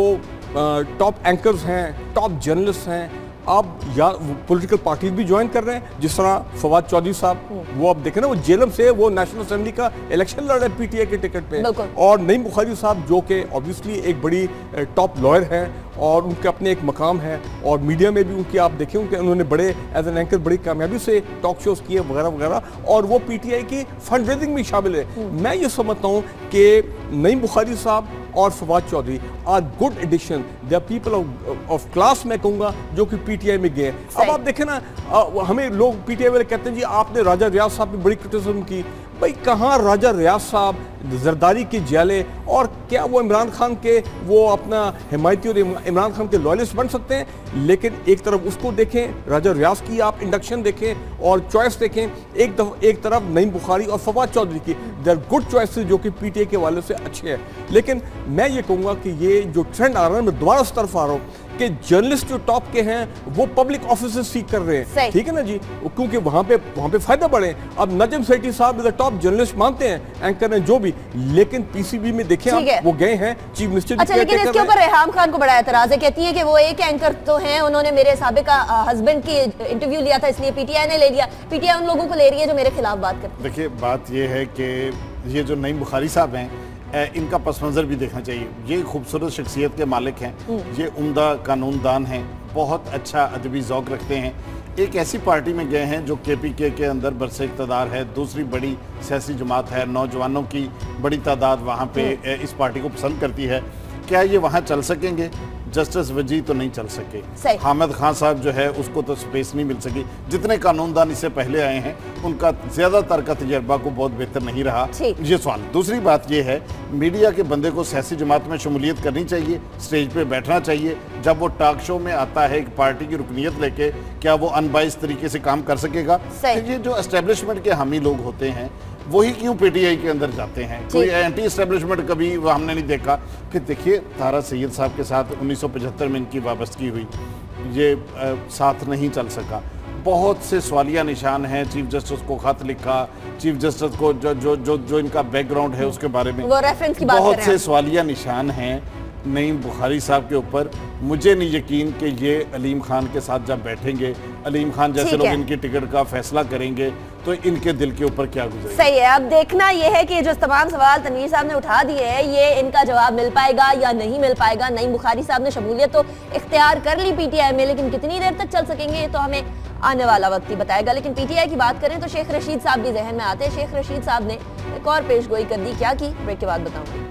टॉप एंकर्स हैं, टॉप जर्नलिस्ट हैं, अब या पॉलिटिकल पार्टी भी ज्वाइन कर रहे हैं। जिस तरह फवाद चौधरी साहब, वो अब देखें ना, वो जेलम से वो नेशनल असेंबली का इलेक्शन लड़ रहे हैं पीटीआई के टिकट पे। और नईम बुखारी साहब जो कि ऑब्वियसली एक बड़ी टॉप लॉयर हैं और उनके अपने एक मकाम है, और मीडिया में भी उनकी आप देखें, उनके उन्होंने बड़े एज एन एंकर बड़ी कामयाबी से टॉक शोज किए वगैरह वगैरह, और वो पीटीआई की फंड रेजिंग में शामिल है। मैं ये समझता हूँ कि नईम बुखारी साहब और Fawad Chaudhry are good addition, they are people of class, मैं कहूँगा, जो कि पीटीआई में गए। अब आप देखें ना, आ, हमें लोग पीटीआई वाले कहते हैं जी आपने राजा रियाज साहब की बड़ी क्रिटिसिज्म की। भाई कहाँ राजा रियाज साहब जरदारी की जेलें, और क्या वो इमरान खान के वो अपना हिमायती और इमरान खान के लॉयलिस्ट बन सकते हैं? लेकिन एक तरफ उसको देखें, राजा रियाज की आप इंडक्शन देखें और चॉइस देखें, एक तरफ एक तरफ नईम बुखारी और फवाद चौधरी की, दे आर गुड चॉइसेस जो कि पीटीआई के वाले से अच्छे हैं। लेकिन मैं ये कहूँगा कि ये जो ट्रेंड आ रहा है, मैं दोबारा उस तरफ आ रहा हूँ कि जर्नलिस्ट जो टॉप के हैं वो पब्लिक ऑफिस सीख कर रहे हैं, ठीक है ना जी, क्योंकि वहां पे वहां पे फायदा बढ़े। अब नजम सेठी साहब इज टॉप जर्नलिस्ट मानते हैं, एंकर हैं जो भी, लेकिन पीसीबी में देखें आप, वो गए हैं चीफ मिनिस्टर। अच्छा, लेकिन इसके ऊपर रेहाम खान को बड़ा एतराज है, कहती है कि वो एक एंकर तो हैं, उन्होंने मेरे साबिका हस्बैंड की इंटरव्यू लिया था इसलिए पीटीआई ने ले लिया। पीटीआई उन लोगों को ले रही है जो मेरे खिलाफ बात करते हैं। देखिए, बात ये है कि ये जो नईम बुखारी साहब हैं, इनका पस मंज़र भी देखना चाहिए। ये खूबसूरत शख्सियत के मालिक हैं, ये उम्दा कानूनदान हैं, बहुत अच्छा अदबी ज़ौक़ रखते हैं। एक ऐसी पार्टी में गए हैं जो के पी के के अंदर बरसे इक़्तिदार है, दूसरी बड़ी सियासी जमात है, नौजवानों की बड़ी तादाद वहाँ पे इस पार्टी को पसंद करती है। क्या ये वहाँ चल सकेंगे? जस्टिस वजी तो नहीं चल सके। हामिद खान साहब जो है उसको तो स्पेस नहीं मिल सकी। जितने कानूनदान इससे पहले आए हैं उनका ज़्यादातर का तजर्बा को बहुत बेहतर नहीं रहा, ये सवाल। दूसरी बात ये है, मीडिया के बंदे को सियासी जमात में शमूलियत करनी चाहिए, स्टेज पे बैठना चाहिए। जब वो टॉक शो में आता है एक पार्टी की रुकनीत लेके, क्या वो अनबाइस तरीके से काम कर सकेगा? ये जो एस्टेब्लिशमेंट के हामी लोग होते हैं वही क्यों पीटीआई के अंदर जाते हैं? कोई एंटी एस्टेब्लिशमेंट कभी वो हमने नहीं देखा। फिर देखिए, तारा सैयद साहब के साथ उन्नीस सौ पचहत्तर में इनकी वाबस्तगी हुई, ये आ, साथ नहीं चल सका। बहुत से सवालिया निशान हैं। चीफ जस्टिस को खत लिखा, चीफ जस्टिस को जो जो जो जो इनका बैकग्राउंड है उसके बारे में वो रेफरेंस की बात बहुत से सवालिया निशान हैं नईम बुखारी साहब के ऊपर। मुझे नहीं यकीन कि ये अलीम खान के साथ जब बैठेंगे, अलीम खान जैसे लोग इनकी टिकट का फैसला करेंगे, तो इनके दिल के ऊपर क्या गुजरेगा। सही है। अब देखना यह है कि जो तमाम सवाल तनवीर साहब ने उठा दिए हैं, ये इनका जवाब मिल पाएगा या नहीं मिल पाएगा। नईम बुखारी साहब ने शमूलियत तो इख्तियार कर ली पीटीआई में, लेकिन कितनी देर तक चल सकेंगे ये तो हमें आने वाला वक्त ही बताएगा। लेकिन पीटीआई की बात करें तो शेख रशीद साहब भी जहन में आते हैं। शेख रशीद साहब ने एक और पेशगोई कर दी, क्या की, ब्रेक के बाद बताऊंगी।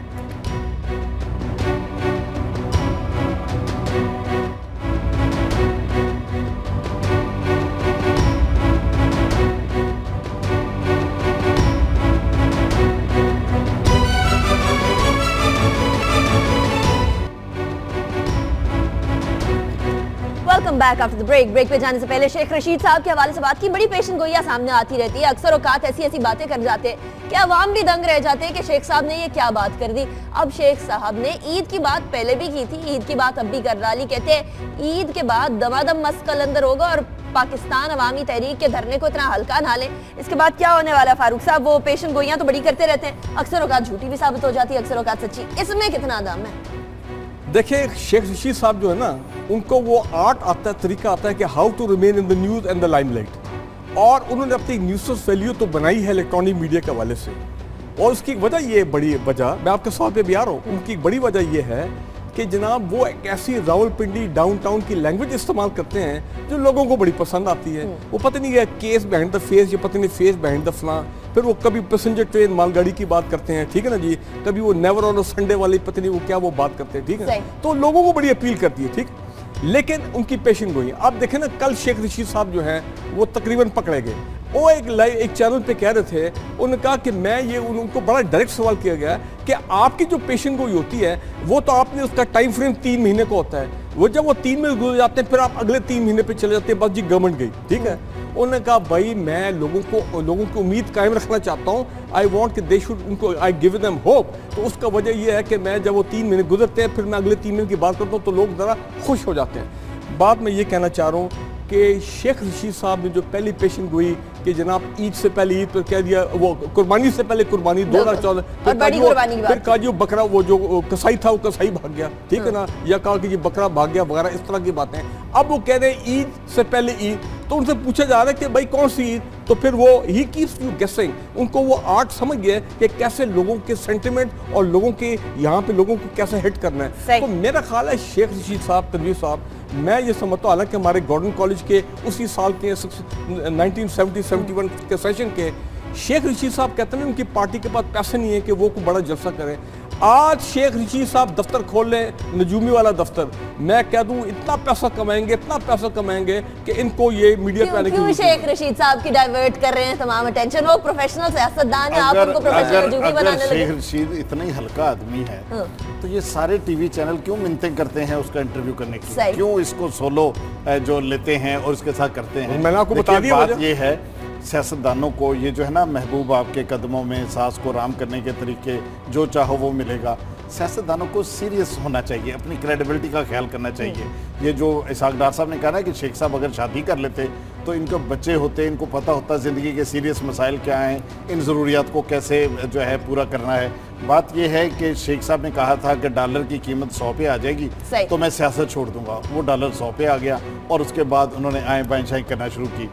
Welcome back after the break. Break पे जाने से पहले शेख रशीद साहब के हवाले से बात की। बड़ी पेशन गोइयां सामने आती रहती है, अक्सर औकात ऐसी ऐसी बातें कर जाते हैं कि अवाम भी दंग रह जाते हैं कि शेख साहब ने ये क्या बात कर दी। अब शेख साहब ने ईद की बात पहले भी की थी, ईद की बात अब भी कर डाली। कहते हैं ईद के बाद दमादम मस्त कलंदर होगा और पाकिस्तान अवामी तहरीक के धरने को इतना हल्का ना ले। इसके बाद क्या होने वाला फारूक साहब? वो पेशन गोइयां तो बड़ी करते रहते हैं, अक्सर औकात झूठी भी साबित हो जाती है, अक्सर औकात सच्ची। इसमें कितना दम है? देखिए शेख रशीद साहब जो है ना, उनको वो आर्ट आता है, तरीका आता है कि how to remain in the news and the limelight. और उन्होंने अपनी न्यूज़ वैल्यू तो बनाई है इलेक्ट्रॉनिक मीडिया के हवाले से, और उसकी वजह ये बड़ी वजह मैं आपके साथ पे भी आ रहा हूँ, उनकी बड़ी वजह ये है कि जनाब वो एक ऐसी रावलपिंडी डाउनटाउन की लैंग्वेज इस्तेमाल करते हैं जो लोगों को बड़ी पसंद आती है। वो पता नहीं है केस बिहाइंड द फेस, ये पता नहीं फेस बिहाइंड द फलां। फिर वो कभी पैसेंजर ट्रेन मालगाड़ी की बात करते हैं, ठीक है ना जी, कभी वो नेवर ऑन संडे वाली पता नहीं वो क्या वो बात करते हैं, ठीक है, तो लोगों को बड़ी अपील करती है, ठीक। लेकिन उनकी पेशन गोई, आप देखें ना, कल शेख रशीद साहब जो हैं वो तकरीबन पकड़े गए। वो एक लाइव एक चैनल पे कह रहे थे, उन्होंने कहा कि मैं ये उनको बड़ा डायरेक्ट सवाल किया गया कि आपकी जो पेशन गोई होती है वो तो आपने उसका टाइम फ्रेम तीन महीने का होता है, वो जब वो तीन महीने गुजर जाते हैं फिर आप अगले तीन महीने पे चले जाते हैं, बस जी गवर्नमेंट गई, ठीक है। उन्होंने कहा भाई मैं लोगों को लोगों की उम्मीद कायम रखना चाहता हूँ, आई वॉन्ट कि दे शुड, उनको आई गिव देम होप। तो उसका वजह यह है कि मैं जब वो तीन महीने गुजरते हैं फिर मैं अगले तीन महीने की बात करता हूँ तो लोग ज़रा खुश हो जाते हैं। बात मैं ये कहना चाह रहा हूँ कि शेख रशीद साहब ने जो पहली पेशन गोई कि जनाब ईद से पहले ईद पर कह दिया, वो कुर्बानी से पहले कुर्बानी दो हजार चौदह, फिर कहा जो बकरा वो जो कसाई था वो कसाई भाग गया, ठीक है ना, या कहा कि ये बकरा भाग गया वगैरह, इस तरह की बातें। अब वो कह रहे हैं ईद से पहले ईद, तो उनसे पूछा जा रहा है कि भाई कौन सी ईद, तो फिर वो ही कीप्स यू गेसिंग। उनको वो आर्ट समझ गया कि कैसे लोगों के सेंटिमेंट और लोगों के यहाँ पे लोगों को कैसे हिट करना है। तो मेरा ख्याल है शेख रशीद साहब, तनवीर साहब, मैं ये समझता हूँ, हालांकि हमारे गॉर्डन कॉलेज के उसी साल के नाइनटीन सेवेंटी सेवेंटी वन के सेशन के शेख रशीद साहब कहते हैं उनकी पार्टी के पास पैसे नहीं है कि वो को बड़ा जलसा करें। आज शेख रशीद साहब दफ्तर खोल लें, नजूमी वाला दफ्तर, मैं कह दूं इतना पैसा कमाएंगे, इतना पैसा कमाएंगे कि इनको ये मीडिया पे आने की क्यों शेख रशीद साहब की डाइवर्ट कर रहे हैं तमाम अटेंशन? वो प्रोफेशनल सियासतदान है, आप उनको प्रोफेशनल नजूमी बनाने लगे। शेख रशीद इतना ही हल्का आदमी है तो ये सारे टीवी चैनल क्यों मिन्नतें करते हैं उसका इंटरव्यू करने की, क्यों इसको सोलो जो लेते हैं और इसके साथ करते हैं? मैंने आपको बता दिया, बात ये है सियासतदानों को ये जो है ना, महबूब आपके कदमों में, सास को राम करने के तरीके, जो चाहो वो मिलेगा। सियासतदानों को सीरियस होना चाहिए, अपनी क्रेडिबिलिटी का ख्याल करना चाहिए। ये जो इसहाक डार साहब ने कहा ना कि शेख साहब अगर शादी कर लेते तो इनको बच्चे होते, इनको पता होता ज़िंदगी के सीरियस मसाइल क्या हैं, इन ज़रूरियात को कैसे जो है पूरा करना है। बात यह है कि शेख साहब ने कहा था कि डॉलर की कीमत सौ पे आ जाएगी तो मैं सियासत छोड़ दूंगा, वो डॉलर सौ पे आ गया और उसके बाद उन्होंने आए बाएं शाएं करना शुरू की।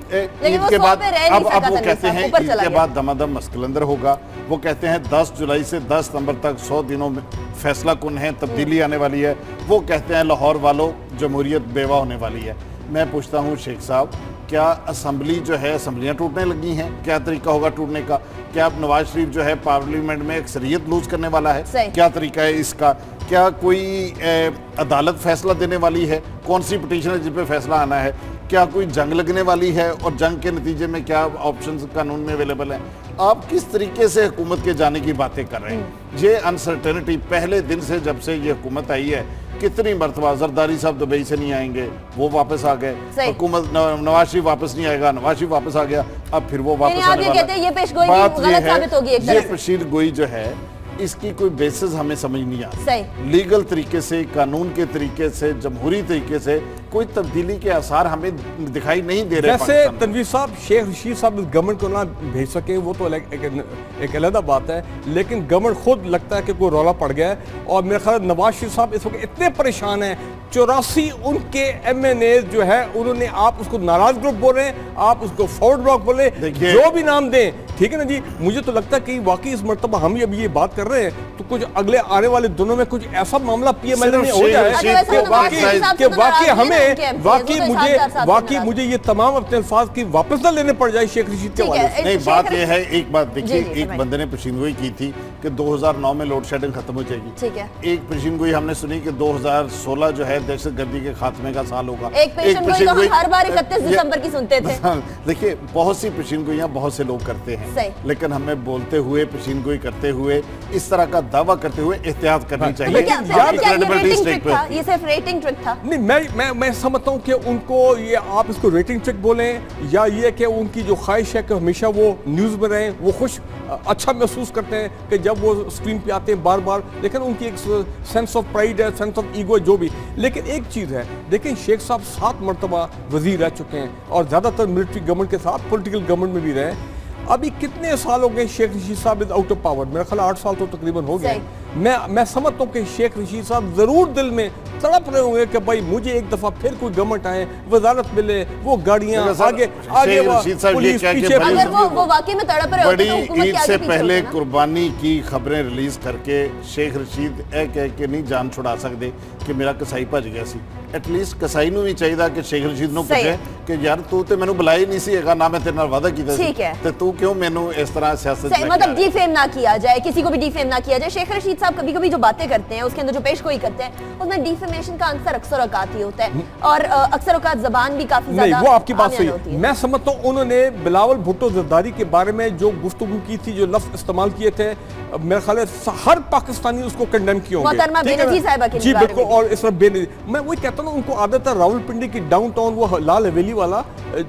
ईद के बाद अब अब वो कहते हैं ईद के बाद दमादम मस्कलंदर होगा। वो कहते हैं दस जुलाई से दस सितंबर तक सौ दिनों में फैसला कुन है, तब्दीली आने वाली है। वो कहते हैं लाहौर वालों जमहूरियत बेवा होने वाली है। मैं पूछता हूँ शेख साहब, क्या असम्बली जो है, असम्बलियाँ टूटने लगी हैं? क्या तरीका होगा टूटने का? क्या नवाज शरीफ जो है पार्लियामेंट में अक्सरियत लूज करने वाला है? क्या तरीका है इसका? क्या कोई ए, अदालत फैसला देने वाली है? कौन सी पिटीशन है जिस पे फैसला आना है? क्या कोई जंग लगने वाली है और जंग के नतीजे में क्या ऑप्शंस कानून में अवेलेबल हैं? आप किस तरीके से हुकूमत के जाने की बातें कर रहे हैं? ये अनसर्टेनिटी पहले दिन से, जब से ये हुकूमत आई है, कितनी मरतबा जरदारी साहब दुबई से नहीं आएंगे, वो वापस आ गए, हुकूमत नवाज शरीफ वापस नहीं आएगा, नवाज शरीफ वापस आ गया, अब फिर वो वापस आने वाला है। ये पेशगोई गलत साबित होगी एक तरह से। ये पेशीर गोई जो है इसकी कोई बेसिस हमें समझ नहीं आती। लीगल तरीके से, कानून के तरीके से, जमहूरी तरीके से कोई तब्दीली के आसार हमें दिखाई नहीं दे रहे। वैसे तनवीर साहब, शेख रशीद साहब गवर्नमेंट को ना भेज सके वो तो एक, एक, एक अलग बात है, लेकिन गवर्नमेंट खुद लगता है कि कोई रौला पड़ गया है। और मेरे ख्याल नवाज शरीफ साहब इस वक्त इतने परेशान हैं, चौरासी उनके एम एन ए जो है उन्होंने, आप उसको नाराज ग्रुप बोल रहे हैं, आप उसको फॉरवर्ड ब्लॉक बोले, जो भी नाम दें, ठीक है ना जी। मुझे तो लगता है कि वाकई इस मरतबा हम अभी ये बात कर रहे हैं तो कुछ अगले आने वाले दिनों में कुछ ऐसा मामला पीएमएल में हो जाए कि वाकई हमें वाकई मुझे वाकई मुझे ये तमाम अपने अल्फाज की वापस ना लेने पड़ जाए शेख रशीद के वाले से। नहीं, बात ये है, एक बात देखिए, एक बंदे ने पेशीनगोई की थी कि दो हज़ार नौ में लोड शेडिंग खत्म हो जाएगी, ठीक है। एक पेशीनगोई हमने सुनी कि दो हज़ार सोलह जो है दहशतगर्दी के खात्मे का साल होगा। एक पेशीनगोई हर बार इकतीस दिसंबर की सुनते थे। देखिए, बहुत सी पेशीनगोइयां बहुत से लोग करते हैं, लेकिन हमें बोलते हुए, पेशीनगोई करते हुए, इस तरह का दावा करते हुए एहतियात करनी चाहिए। ये सिर्फ रेटिंग ट्रिक था। नहीं, मैं मैं मैं समझता हूँ कि उनको ये, आप इसको रेटिंग ट्रिक बोलें या ये कि उनकी जो ख्वाहिश है कि हमेशा वो न्यूज़ में रहें, वो खुश अच्छा महसूस करते हैं कि जब वो स्क्रीन पे आते हैं बार बार, लेकिन उनकी एक सेंस ऑफ प्राइड है, सेंस ऑफ ईगो जो भी। लेकिन एक चीज़ है, देखिए शेख साहब सात मरतबा वजीर रह चुके हैं और ज़्यादातर मिलिट्री गवर्नमेंट के साथ पॉलिटिकल गवर्नमेंट में भी रहे। अभी कितने साल हो गए शेख रशीद साहब इज आउट ऑफ पावर? मेरा ख्याल आठ साल तो तकरीबन हो गए। मैं मैं समझता हूँ कि शेख रशीद साहब जरूर दिल में तड़प रहे होंगे कि भाई मुझे एक दफा फिर कोई गवर्नमेंट आए, वजारत मिले, वो गाड़ियां आगे आगे पुलिस पीछे। अगर वो वो वाकई में तड़प रहे होते तो हुकूमत बड़ी ईद के से आगे पहले पीछे कुर्बानी की खबरें रिलीज करके शेख रशीद ए कह के नहीं जान छुड़ा सकते कि मेरा कसाई भज गया सी। एटलीस्ट कसाई ਨੂੰ ਵੀ ਚਾਹੀਦਾ ਕਿ शेख रशीद ਨੂੰ ਪੁੱਛੇ ਕਿ ਯਾਰ ਤੂੰ ਤੇ ਮੈਨੂੰ ਬੁਲਾਇਆ ਹੀ ਨਹੀਂ ਸੀ ਹੈਗਾ, ਨਾ ਮੈਂ ਤੇਰੇ ਨਾਲ ਵਾਅਦਾ ਕੀਤਾ ਸੀ ਤੇ ਤੂੰ ਕਿਉਂ ਮੈਨੂੰ ਇਸ ਤਰ੍ਹਾਂ ਸਿयासत में मतलब डिफेम ना किया जाए, किसी को भी डिफेम ना किया जाए। शेख रशीद साहब कभी कभी जो बातें करते हैं उसके अंदर जो पेशगोई करते हैं उसमें डिफेमेशन का आंसर अक्सर औकात ही होता है और अक्सर औकात जबान भी काफी ज्यादा। नहीं, वो आपकी बात सही है। मैं समझता हूँ उन्होंने बिलावल भुट्टो जरदारी के बारे में जो गुफ्तगू की थी, जो लफ्ज इस्तेमाल किए थे, मेरे ख्याल है हर पाकिस्तानी उसको कंडेम किया होंगे। मोहतरमा बेनजीर साहिबा के जी बिल्कुल। और इस तरह बेनजीर, मैं वही कहता हूँ उनको आदत है रावलपिंडी की डाउनटाउन, वो लाल हवेली वाला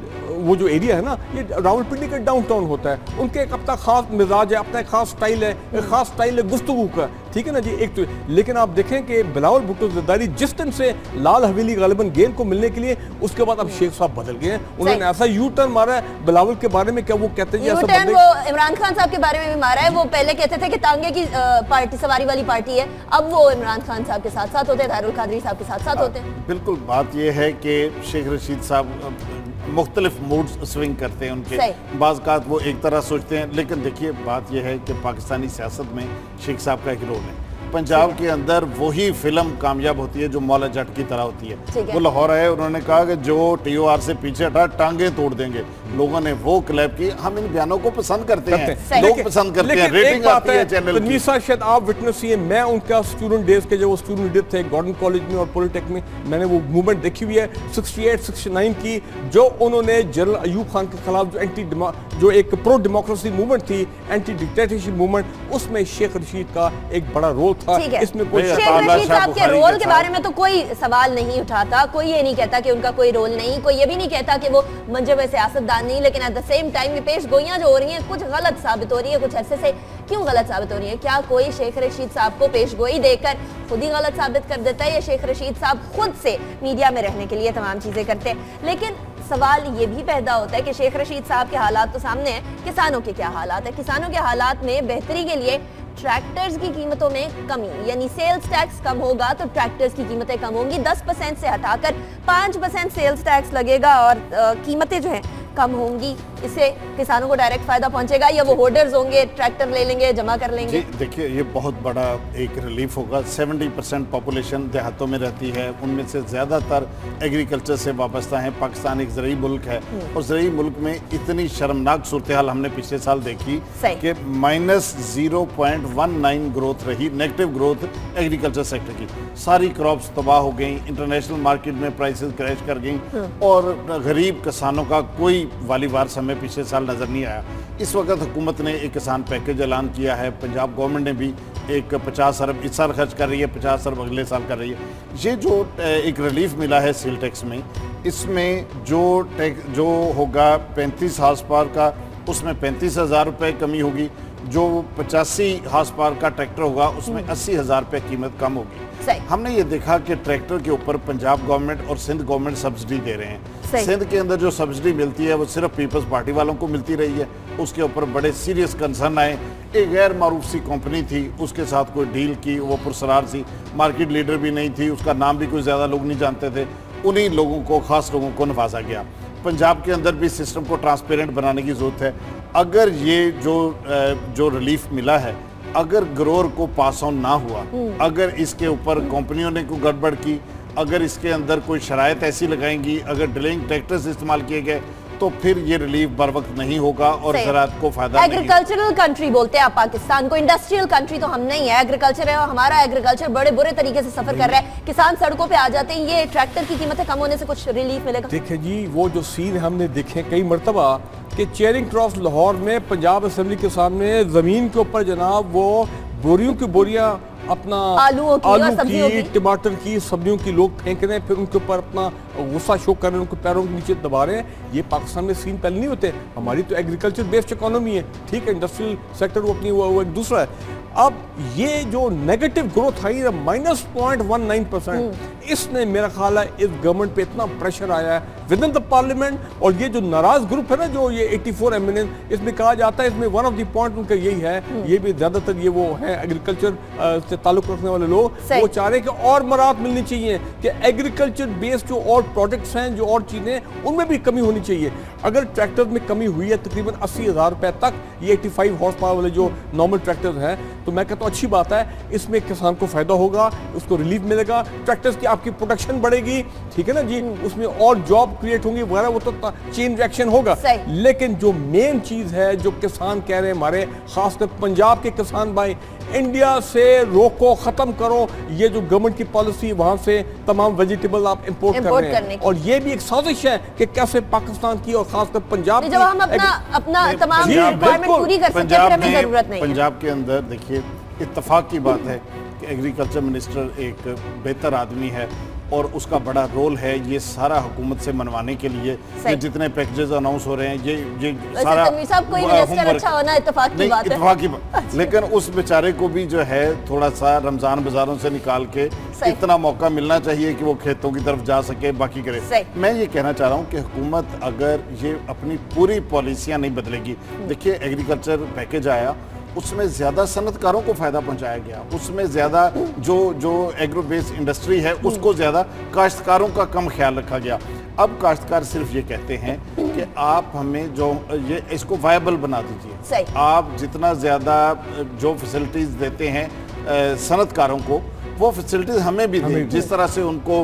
वो जो एरिया है ना, ये रावलपिंडी का डाउनटाउन होता है। उनके एक अपना खास मिजाज है, अपना एक खास स्टाइल है, एक खास स्टाइल है गुफ्तगू का, ठीक है ना जी। एक तो लेकिन आप देखें कि बिलावल भुट्टो जरदारी जिस दिन से लाल हवेली गालिबन गेल को मिलने के लिए, उसके बाद अब शेख साहब बदल गए हैं। उन्होंने ऐसा यू टर्न मारा है बिलावल के बारे में, क्या वो कहते हैं यू टर्न वो इमरान खान साहब के बारे में भी मारा है। वो पहले कहते थे कि तांगे की पार्टी सवारी वाली पार्टी है, अब वो इमरान खान साहब के साथ साथ होते हैं, तारुल कादरी साहब के साथ साथ होते हैं। बिल्कुल। बात ये है कि शेख रशीद साहब मुख्तलिफ मूड स्विंग करते हैं उनके, बाज़ कात वो एक तरह सोचते हैं, लेकिन देखिए बात यह है कि पाकिस्तानी सियासत में शेख साहब का एक रोल है। पंजाब के अंदर वही फिल्म कामयाब होती है जो मौला जट की तरह होती है। वो लाहौर आए, उन्होंने कहा कि जो टीओआर से पीछे हटा टांगे तोड़ देंगे, लोगों ने वो क्लैप की। हम इन बयानों को पसंद करते हैं, लोग पसंद करते हैं, रेटिंग आती है चैनल की। शायद आप विटनेस ही है, मैं उनका स्टूडेंट डेज के जो वो स्टूडेंट डेज थे गॉर्डन कॉलेज में और पॉलिटेक्निक में, मैंने वो मूवमेंट देखी हुई है अड़सठ उनहत्तर की, जो उन्होंने जनरल अयूब खान के खिलाफ जो एंटी जो एक प्रो डेमोक्रेसी मूवमेंट थी, एंटी डिक्टेटरशिप मूवमेंट, उसमें शेख रशीद का एक बड़ा रोल था। इसमें कोई शेख रशीद साहब के रोल के बारे में तो कोई सवाल नहीं उठाता, कोई ये नहीं कहता कि उनका कोई रोल नहीं, कोई ये भी नहीं कहता कि वो मंजर में सियासतदान नहीं, लेकिन एट द सेम टाइम ये पेश गोइयां जो हो रही हैं कुछ गलत साबित हो रही है, कुछ अरसे से क्यों गलत साबित हो रही है? क्या कोई शेख रशीद साहब को पेश गोई देकर खुद ही गलत साबित कर देता है, या शेख रशीद साहब खुद से मीडिया में रहने के लिए तमाम चीजें करते हैं? लेकिन सवाल ये भी पैदा होता है कि शेख रशीद साहब के हालात तो सामने हैं, किसानों के क्या हालात है? किसानों के हालात में बेहतरी के लिए ट्रैक्टर्स की कीमतों में कमी, यानी सेल्स टैक्स कम होगा तो ट्रैक्टर्स की कीमतें कम होंगी। दस परसेंट से हटाकर पाँच परसेंट सेल्स टैक्स लगेगा और कीमतें जो हैं कम होंगी। इससे किसानों को डायरेक्ट फायदा पहुंचेगा, या वो होल्डर्स होंगे ट्रैक्टर ले लेंगे, जमा कर लेंगे? जी देखिए, ये बहुत बड़ा एक रिलीफ होगा। सत्तर परसेंट पॉपुलेशन देहातों में रहती है, उनमें से ज़्यादातर एग्रीकल्चर से वाबस्ता हैं। पाकिस्तान एक ज़रूरी मुल्क है और ज़रूरी मुल्क में इतनी शर्मनाक सूरत हाल हमने पिछले साल देखी कि minus zero point one nine growth रही, नेगेटिव ग्रोथ एग्रीकल्चर सेक्टर की। सारी क्रॉप्स तबाह हो गई, इंटरनेशनल मार्केट में प्राइसेस क्रैश कर गई और गरीब किसानों का कोई वाली वारस हमें पिछले साल नजर नहीं आया। इस वक्त हुकूमत ने एक किसान पैकेज ऐलान किया है, पंजाब गवर्नमेंट ने भी एक पचास अरब इस साल खर्च कर रही है, पचास अरब अगले साल कर रही है। ये जो एक रिलीफ मिला है सेल टैक्स में, इसमें जो टैक्स जो होगा पैंतीस हार्स पावर का, उसमें पैंतीस हज़ार रुपये कमी होगी। जो पचासी हार्स पावर का ट्रैक्टर होगा उसमें अस्सी हज़ार रुपये कीमत कम होगी। हमने ये देखा कि ट्रैक्टर के ऊपर पंजाब गवर्नमेंट और सिंध गवर्नमेंट सब्सिडी दे रहे हैं। सिंध के अंदर जो सब्सिडी मिलती है वो सिर्फ पीपल्स पार्टी वालों को मिलती रही है। उसके ऊपर बड़े सीरियस कंसर्न आए। एक गैर मारूफ सी कंपनी थी, उसके साथ कोई डील की, वो पुरसरार सी, मार्केट लीडर भी नहीं थी, उसका नाम भी कोई ज़्यादा लोग नहीं जानते थे। उन्हीं लोगों को, खास लोगों को नवाजा गया। पंजाब के अंदर भी सिस्टम को ट्रांसपेरेंट बनाने की ज़रूरत है। अगर ये जो जो रिलीफ मिला है, अगर ग्रोअर को पास ऑन ना हुआ, अगर इसके ऊपर कंपनियों ने कोई गड़बड़ की, अगर इसके अंदर कोई शराइत ऐसी लगाएंगी, अगर डिलेइंग ट्रैक्टर्स इस्तेमाल किए गए, तो फिर ये रिलीफ बर वक्त नहीं होगा और ज़राअत को फायदा नहीं। एग्रीकल्चरल कंट्री बोलते हैं आप पाकिस्तान को, इंडस्ट्रियल कंट्री तो हम नहीं है। एग्रीकल्चर है और हमारा एग्रीकल्चर बड़े बुरे तरीके से सफर कर रहा है, किसान सड़कों पे आ जाते हैं। ये ट्रैक्टर की कीमतें कम होने से कुछ रिलीफ मिलेगा? देखिए जी, वो जो सीन हमने देखे कई मरतबा कि चेयरिंग क्रॉस लाहौर में पंजाब असेंबली के सामने जमीन के ऊपर जनाब वो बोरियों की बोरियां अपना आलू की, आलू की, की टमाटर की, सब्जियों की लोग फेंक रहे हैं, फिर उनके ऊपर अपना गुस्सा शो कर रहे हैं, उनको पैरों के नीचे दबा रहे हैं। ये पाकिस्तान में सीन पहले नहीं होते। हमारी तो एग्रीकल्चर बेस्ड इकोनॉमी है, ठीक है, इंडस्ट्रियल सेक्टर वो अपनी वो एक दूसरा है। अब ये जो नेगेटिव ग्रोथ आई है minus point one nine percent, इसने मेरा ख्याल है इस गवर्नमेंट पे इतना प्रेशर आया है विद इन द पार्लियामेंट। और ये जो नाराज ग्रुप है ना, जो ये चौरासी एमिनेंस, इसमें कहा जाता है, इसमें वन ऑफ द पॉइंट उनका यही है, ये भी ज्यादातर ये वो है एग्रीकल्चर से ताल्लुक रखने वाले लोग, वो चाह रहे हैं कि और मराहत मिलनी चाहिए, कि एग्रीकल्चर बेस्ड जो और प्रोडक्ट्स हैं, जो और चीजें, उनमें भी कमी होनी चाहिए। अगर ट्रैक्टर में कमी हुई है तकरीबन अस्सी हजार रुपए तक, ये पचासी हॉर्स पावर वाले जो नॉर्मल ट्रैक्टर्स हैं, तो मैं कहता हूँ अच्छी बात है, इसमें किसान को फायदा होगा, उसको रिलीफ मिलेगा, ट्रैक्टर्स की आपकी प्रोडक्शन बढ़ेगी, ठीक है ना जी, उसमें और जॉब क्रिएट होंगी वगैरह, वो तो चेन रिएक्शन होगा। लेकिन जो मेन चीज है, जो किसान कह रहे हैं हमारे, खासकर पंजाब के किसान भाई, इंडिया से रोको, खत्म करो ये जो गवर्नमेंट की पॉलिसी, वहां से तमाम वेजिटेबल आप इंपोर्ट कर रहे हैं, और ये भी एक साजिश है कि कैसे पाकिस्तान की और खासकर पंजाब, जब हम अपना अपना तमाम रिक्वायरमेंट पूरी कर सकते हैं, हमें जरूरत नहीं है। पंजाब के अंदर देखिए, इत्तेफाक की बात है कि एग्रीकल्चर मिनिस्टर एक बेहतर आदमी है और उसका बड़ा रोल है ये सारा हुकूमत से मनवाने के लिए, ये जितने पैकेजेस अनाउंस हो रहे हैं, ये ये सारा कोई मिनिस्टर अच्छा होना इत्तेफाक की बात है, इत्तेफाक की बात। लेकिन उस बेचारे को भी जो है थोड़ा सा रमजान बाजारों से निकाल के इतना मौका मिलना चाहिए कि वो खेतों की तरफ जा सके, बाकी करे। मैं ये कहना चाह रहा हूँ कि हुकूमत अगर ये अपनी पूरी पॉलिसियाँ नहीं बदलेगी, देखिए एग्रीकल्चर पैकेज आया, उसमें ज़्यादा सनतकारों को फ़ायदा पहुंचाया गया, उसमें ज़्यादा जो जो एग्रो बेस्ड इंडस्ट्री है उसको ज़्यादा, काश्तकारों का कम ख्याल रखा गया। अब काश्तकार सिर्फ ये कहते हैं कि आप हमें जो ये इसको वायबल बना दीजिए, आप जितना ज़्यादा जो फैसिलिटीज़ देते हैं सनतकारों को, वो फैसिलिटीज़ हमें भी दें, जिस तरह से उनको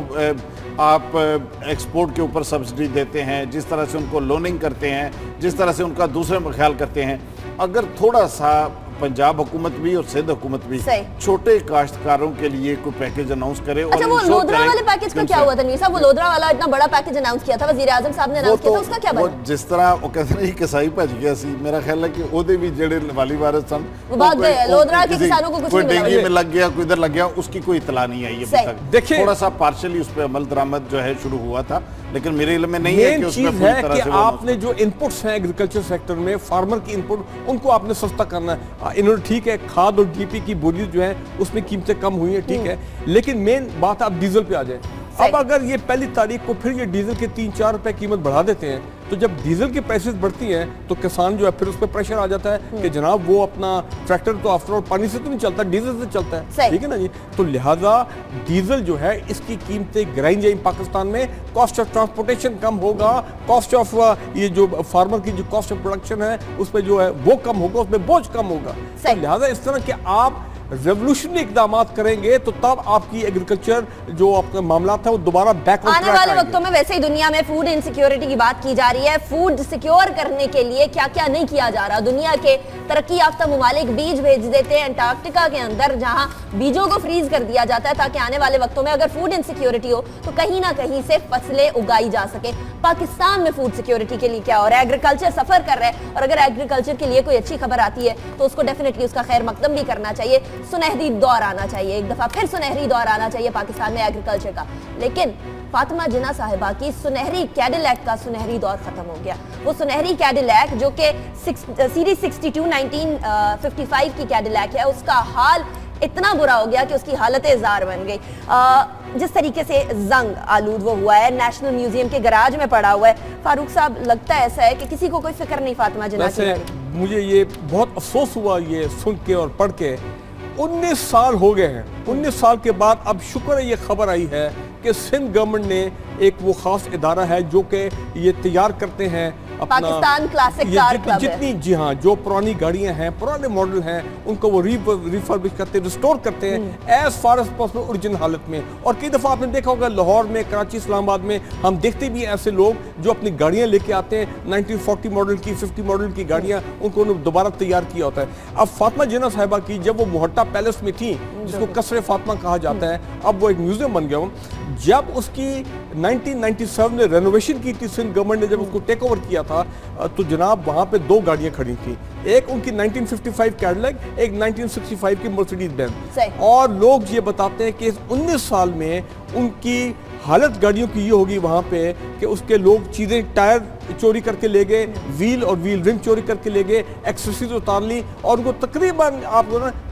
आप एक्सपोर्ट के ऊपर सब्सिडी देते हैं, जिस तरह से उनको लोनिंग करते हैं, जिस तरह से उनका दूसरे में ख्याल करते हैं। अगर थोड़ा सा पंजाब हुकूमत भी और सिंध हुकूमत भी छोटे काश्तकारों के लिए कोई पैकेज अनाउंस करे। अच्छा, वो लोधरा वाले पैकेज का क्या हुआ था? साहब, वो लोधरा वाला इतना बड़ा पैकेज अनाउंस किया था, वजीर आजम साहब ने अनाउंस किया था, उसका क्या बना? वो जिस तरह वो कहते हैं कसाई भज गया सी, मेरा ख्याल है कि ओदे भी जेड़े वाली वारस सन वो भाग गए, लोधरा के किसानों को कुछ नहीं मिला, कोई डेंगी में लग गया, कोई इधर लग गया, उसकी कोई इतला नहीं आई अभी तक। देखिए, थोड़ा सा पार्शियली उस पर अमल दरामद जो है शुरू हुआ था, लेकिन मेरे इल्म में नहीं है कि उसमें पूरी तरह से आपने जो इनपुट्स हैं एग्रीकल्चर सेक्टर में, फार्मर की इनपुट, उनको आपने सस्ता करना है। इन्होंने ठीक है, खाद और डीपी की बोली जो है उसमें कीमतें कम हुई है, ठीक है, लेकिन मेन बात आप डीजल पे आ जाए। अब अगर ये पहली तारीख को फिर ये डीजल के तीन चार रुपए कीमत बढ़ा देते हैं, तो जब डीजल की प्राइसेस बढ़ती हैं तो किसान जो है फिर उस पर प्रेशर आ जाता है कि जनाब वो अपना ट्रैक्टर तो आफ्टर ऑल पानी से तो नहीं चलता, डीजल से चलता है, ठीक है ना जी। तो लिहाजा डीजल जो है इसकी कीमतें गिराई जाएंगी पाकिस्तान में, कॉस्ट ऑफ ट्रांसपोर्टेशन कम होगा, कॉस्ट ऑफ ये जो फार्मर की जो कॉस्ट ऑफ प्रोडक्शन है उस पर जो है वो कम होगा, उसमें बोझ कम होगा। तो लिहाजा इस तरह के आप रेवोल्यूशनरी इकदाम करेंगे तो तब आपकी एग्रीकल्चर जो आपका मामला था वो दोबारा बैक ऑन ट्रैक आने वाले वक्तों में। वैसे ही दुनिया में फूड इनसिक्योरिटी की बात की जा रही है, फूड सिक्योर करने के लिए क्या क्या नहीं किया जा रहा। दुनिया के तरक्की याफ्ता ममालिक बीज भेज देते हैं अंटार्कटिका के अंदर, जहां बीजों को फ्रीज कर दिया जाता है ताकि आने वाले वक्तों में अगर फूड इनसिक्योरिटी हो तो कहीं ना कहीं से फसलें उगाई जा सके। पाकिस्तान में फूड सिक्योरिटी के लिए क्या हो रहा है? एग्रीकल्चर सफर कर रहा है, और अगर एग्रीकल्चर के लिए कोई अच्छी खबर आती है तो उसको डेफिनेटली उसका खैर मकदम भी करना चाहिए। सुनहरी दौर आना चाहिए, एक दफा फिर सुनहरी दौर आना चाहिए पाकिस्तान में एग्रीकल्चर का। लेकिन फातिमा जिन्ना साहिबा की सुनहरी कैडिलैक का सुनहरी दौर खत्म हो गया। वो सुनहरी कैडिलैक जो कि series sixty two nineteen fifty five की कैडिलैक है, उसका हाल इतना बुरा हो गया कि उसकी हालत जार बन गई। आ, जिस तरीके से जंग आलूद वो हुआ है, नेशनल म्यूजियम के गराज में पड़ा हुआ है। फारूक साहब, लगता है ऐसा है कि किसी को कोई फिक्र नहीं फातिमा जिन्ना की? मुझे ये बहुत अफसोस हुआ ये सुन के और पढ़ के। उन्नीस साल हो गए हैं, उन्नीस साल के बाद अब शुक्र है ये खबर आई है कि सिंध गवर्नमेंट ने एक वो खास इदारा है जो कि ये तैयार करते हैं पाकिस्तान क्लासिक कार क्लब जितनी, जी हाँ, जो पुरानी गाड़ियां हैं, पुराने मॉडल हैं, उनको वो रिफर्बिश करते हैं, रिस्टोर करते हैं as far as possible original हालत में। और कई दफ़ा आपने देखा होगा लाहौर में, कराची, इस्लामाबाद में हम देखते भी ऐसे लोग जो अपनी गाड़ियां लेके आते हैं नाइनटीन फोर्टी मॉडल की, फिफ्टी मॉडल की गाड़ियां, उनको दोबारा तैयार किया होता है। अब फातिमा जिन्ना साहिबा की जब वो मोहट्टा पैलेस में थी, जिसको कसरे फातिमा कहा जाता है, अब वो एक म्यूजियम बन गया। जब उसकी नाइनटीन नाइंटी सेवन में रेनोवेशन की थी सिंध गवर्नमेंट ने, जब उसको टेक ओवर किया था, तो जनाब वहाँ पे दो गाड़ियाँ खड़ी थी, एक उनकी नाइनटीन फिफ्टी फाइव कैडिलैक, एक नाइनटीन सिक्सटी फाइव की मर्सिडीज बेंज। और लोग ये बताते हैं कि इस उन्नीस साल में उनकी हालत गाड़ियों की ये होगी वहाँ पे कि उसके लोग चीज़ें, टायर चोरी करके ले गए, व्हील और व्हील रिम चोरी करके ले गए, एक्सेसरीज उतार ली, और उनको तकरीबन आप ना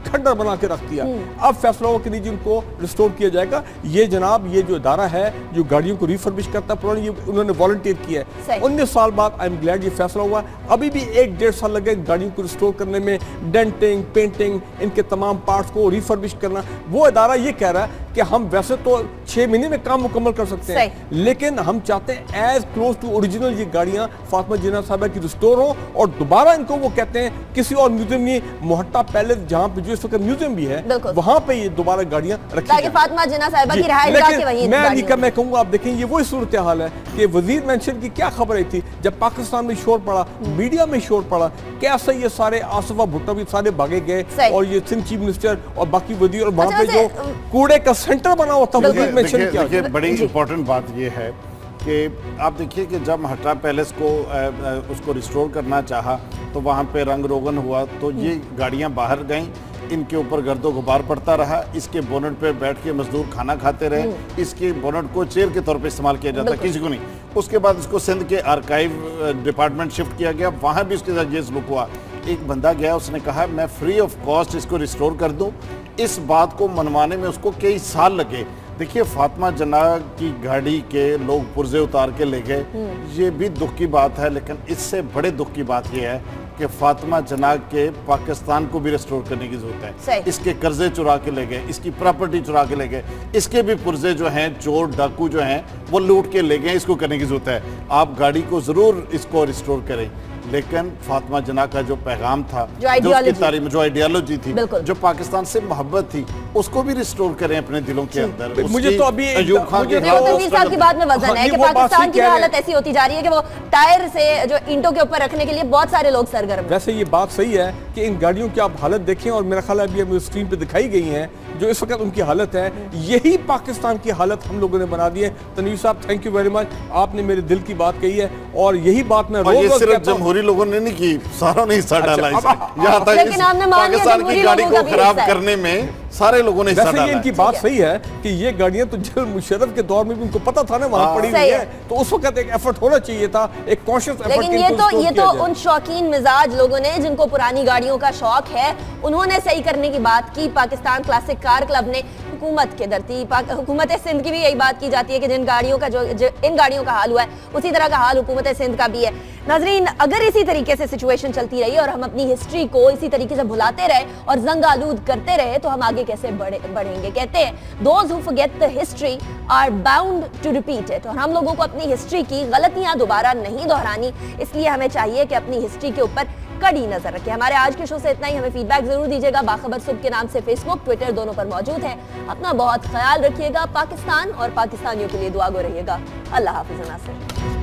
खंडर बना के रख दिया। अब फैसला हुआ कि नहीं जी उनको रिस्टोर किया जाएगा। ये जनाब ये जो इदारा है जो गाड़ियों को रिफर्बिश करता है पुरानी, ये उन्होंने वॉलंटियर किया है। उन्नीस साल बाद आई एम ग्लैड ये फैसला हुआ। अभी भी एक डेढ़ साल लगे गाड़ियों को रिस्टोर करने में, डेंटिंग, पेंटिंग, इनके तमाम पार्ट्स को रिफर्बिश करना। वो इदारा ये कह रहा है कि हम वैसे तो छह महीने में काम मुकम्मल कर सकते हैं, लेकिन हम चाहते हैं एज क्लोज टू ओरिजिनल ये गाड़ियां फातिमा जिन्ना साहिबा की रिस्टोर हो और दोबारा इनको वो कहते हैं किसी और म्यूजियम नहीं, मोहट्टा पैलेस जहां पे जो इस वक्त म्यूजियम भी है वहां पे ये दोबारा गाड़ियां रखी ताकि फातिमा जिन्ना साहिबा की रिहाइशगाह के वहीं मैं नहीं मैं कहूंगा आप देखें ये वही सूरत हाल है कि वजीर मेंशन की क्या खबर आई थी जब पाकिस्तान में शोर पड़ा, मीडिया में शोर पड़ा, कैसे ये सारे आसिफा भुट्टो भी सारे भागे गए और ये सिंध चीफ मिनिस्टर और बाकी वजीर और वहां पे जो कूड़े का सेंटर बना हुआ था वजीर मेंशन किया। देखिए बड़ी इंपॉर्टेंट बात ये है कि आप देखिए कि जब मोहट्टा पैलेस को आ, आ, उसको रिस्टोर करना चाहा तो वहाँ पे रंग रोगन हुआ, तो ये गाड़ियाँ बाहर गईं, इनके ऊपर गर्दो गुबार पड़ता रहा, इसके बोनट पे बैठ के मजदूर खाना खाते रहे, इसके बोनट को चेयर के तौर पे इस्तेमाल किया जाता किसी को नहीं। उसके बाद इसको सिंध के आर्काइव डिपार्टमेंट शिफ्ट किया गया, वहाँ भी उसके साथ ये सलूक हुआ। एक बंदा गया, उसने कहा मैं फ्री ऑफ कॉस्ट इसको रिस्टोर कर दूँ। इस बात को मनवाने में उसको कई साल लगे। देखिए फातिमा जिन्ना की गाड़ी के लोग पुर्जे उतार के ले गए, ये भी दुख की बात है, लेकिन इससे बड़े दुख की बात यह है कि फातिमा जिन्ना के पाकिस्तान को भी रिस्टोर करने की जरूरत है। इसके कर्जे चुरा के ले गए, इसकी प्रॉपर्टी चुरा के ले गए, इसके भी पुर्जे जो हैं चोर डाकू जो हैं वो लूट के ले गए, इसको करने की जरूरत है। आप गाड़ी को जरूर इसको रिस्टोर करें, लेकिन फातिमा जिन्ना का जो पैगाम था, जो उसकी तारीफ, जो आइडियोलॉजी थी, जो पाकिस्तान से मोहब्बत थी, उसको भी रिस्टोर करें अपने दिलों के अंदर। मुझे तो अभी अयूब खान के साहब की बात में वजन है कि पाकिस्तान की हालत ऐसी होती जा रही है कि वो टायर से जो ईंटों के ऊपर रखने के लिए बहुत सारे लोग सरगर्म। वैसे ये बात सही है कि इन गाड़ियों की आप हालत देखें और मेरा ख्याल है अभी हमें स्क्रीन पे दिखाई गई है जो इस वक्त उनकी हालत है, यही पाकिस्तान की हालत हम लोगों ने बना दी है। तनवीर साहब थैंक यू वेरी मच, आपने मेरे दिल की बात कही है और यही बात मैं रोज सिर्फ जमहूरी लोगों ने नहीं की, सारों ने हिस्सा डाला इसमें। यहाँ तक पाकिस्तान की गाड़ी को खराब करने में सारे लोगों ने हिस्सा डाला। इनकी बात सही है कि ये गाड़ियां तो जल मुशर्रफ के दौर में भी उनको पता था ना वहां पड़ी हुई है, तो उस वक्त एक एफर्ट होना चाहिए था, एक कॉन्शियस एफर्ट। लेकिन ये तो ये तो उन शौकीन मिजाज लोगों ने जिनको पुरानी गाड़ियों का शौक है, उन्होंने सही करने की बात की। पाकिस्तान क्लासिक कार क्लब ने हुकूमत के धरती हुकूमत सिंध की भी यही बात की जाती है कि जिन गाड़ियों का जो, जो इन गाड़ियों का हाल हुआ है उसी तरह का हाल हुकूमत सिंध का भी है। नाजरीन, अगर इसी तरीके से सिचुएशन चलती रही और हम अपनी हिस्ट्री को इसी तरीके से भुलाते रहे और जंग आलूद करते रहे तो हम आगे कैसे बढ़े बढ़ेंगे। कहते हैं those who forget the history are bound to repeat it, और हम लोगों को अपनी हिस्ट्री की गलतियां दोबारा नहीं दोहरानी, इसलिए हमें चाहिए कि अपनी हिस्ट्री के ऊपर कड़ी नजर रखें। हमारे आज के शो से इतना ही, हमें फीडबैक जरूर दीजिएगा। बाखबर सुबह के नाम से फेसबुक, ट्विटर दोनों पर मौजूद है। अपना बहुत ख्याल रखिएगा, पाकिस्तान और पाकिस्तानियों के लिए दुआ गो रहिएगा। अल्लाह हाफिज़ नासिर।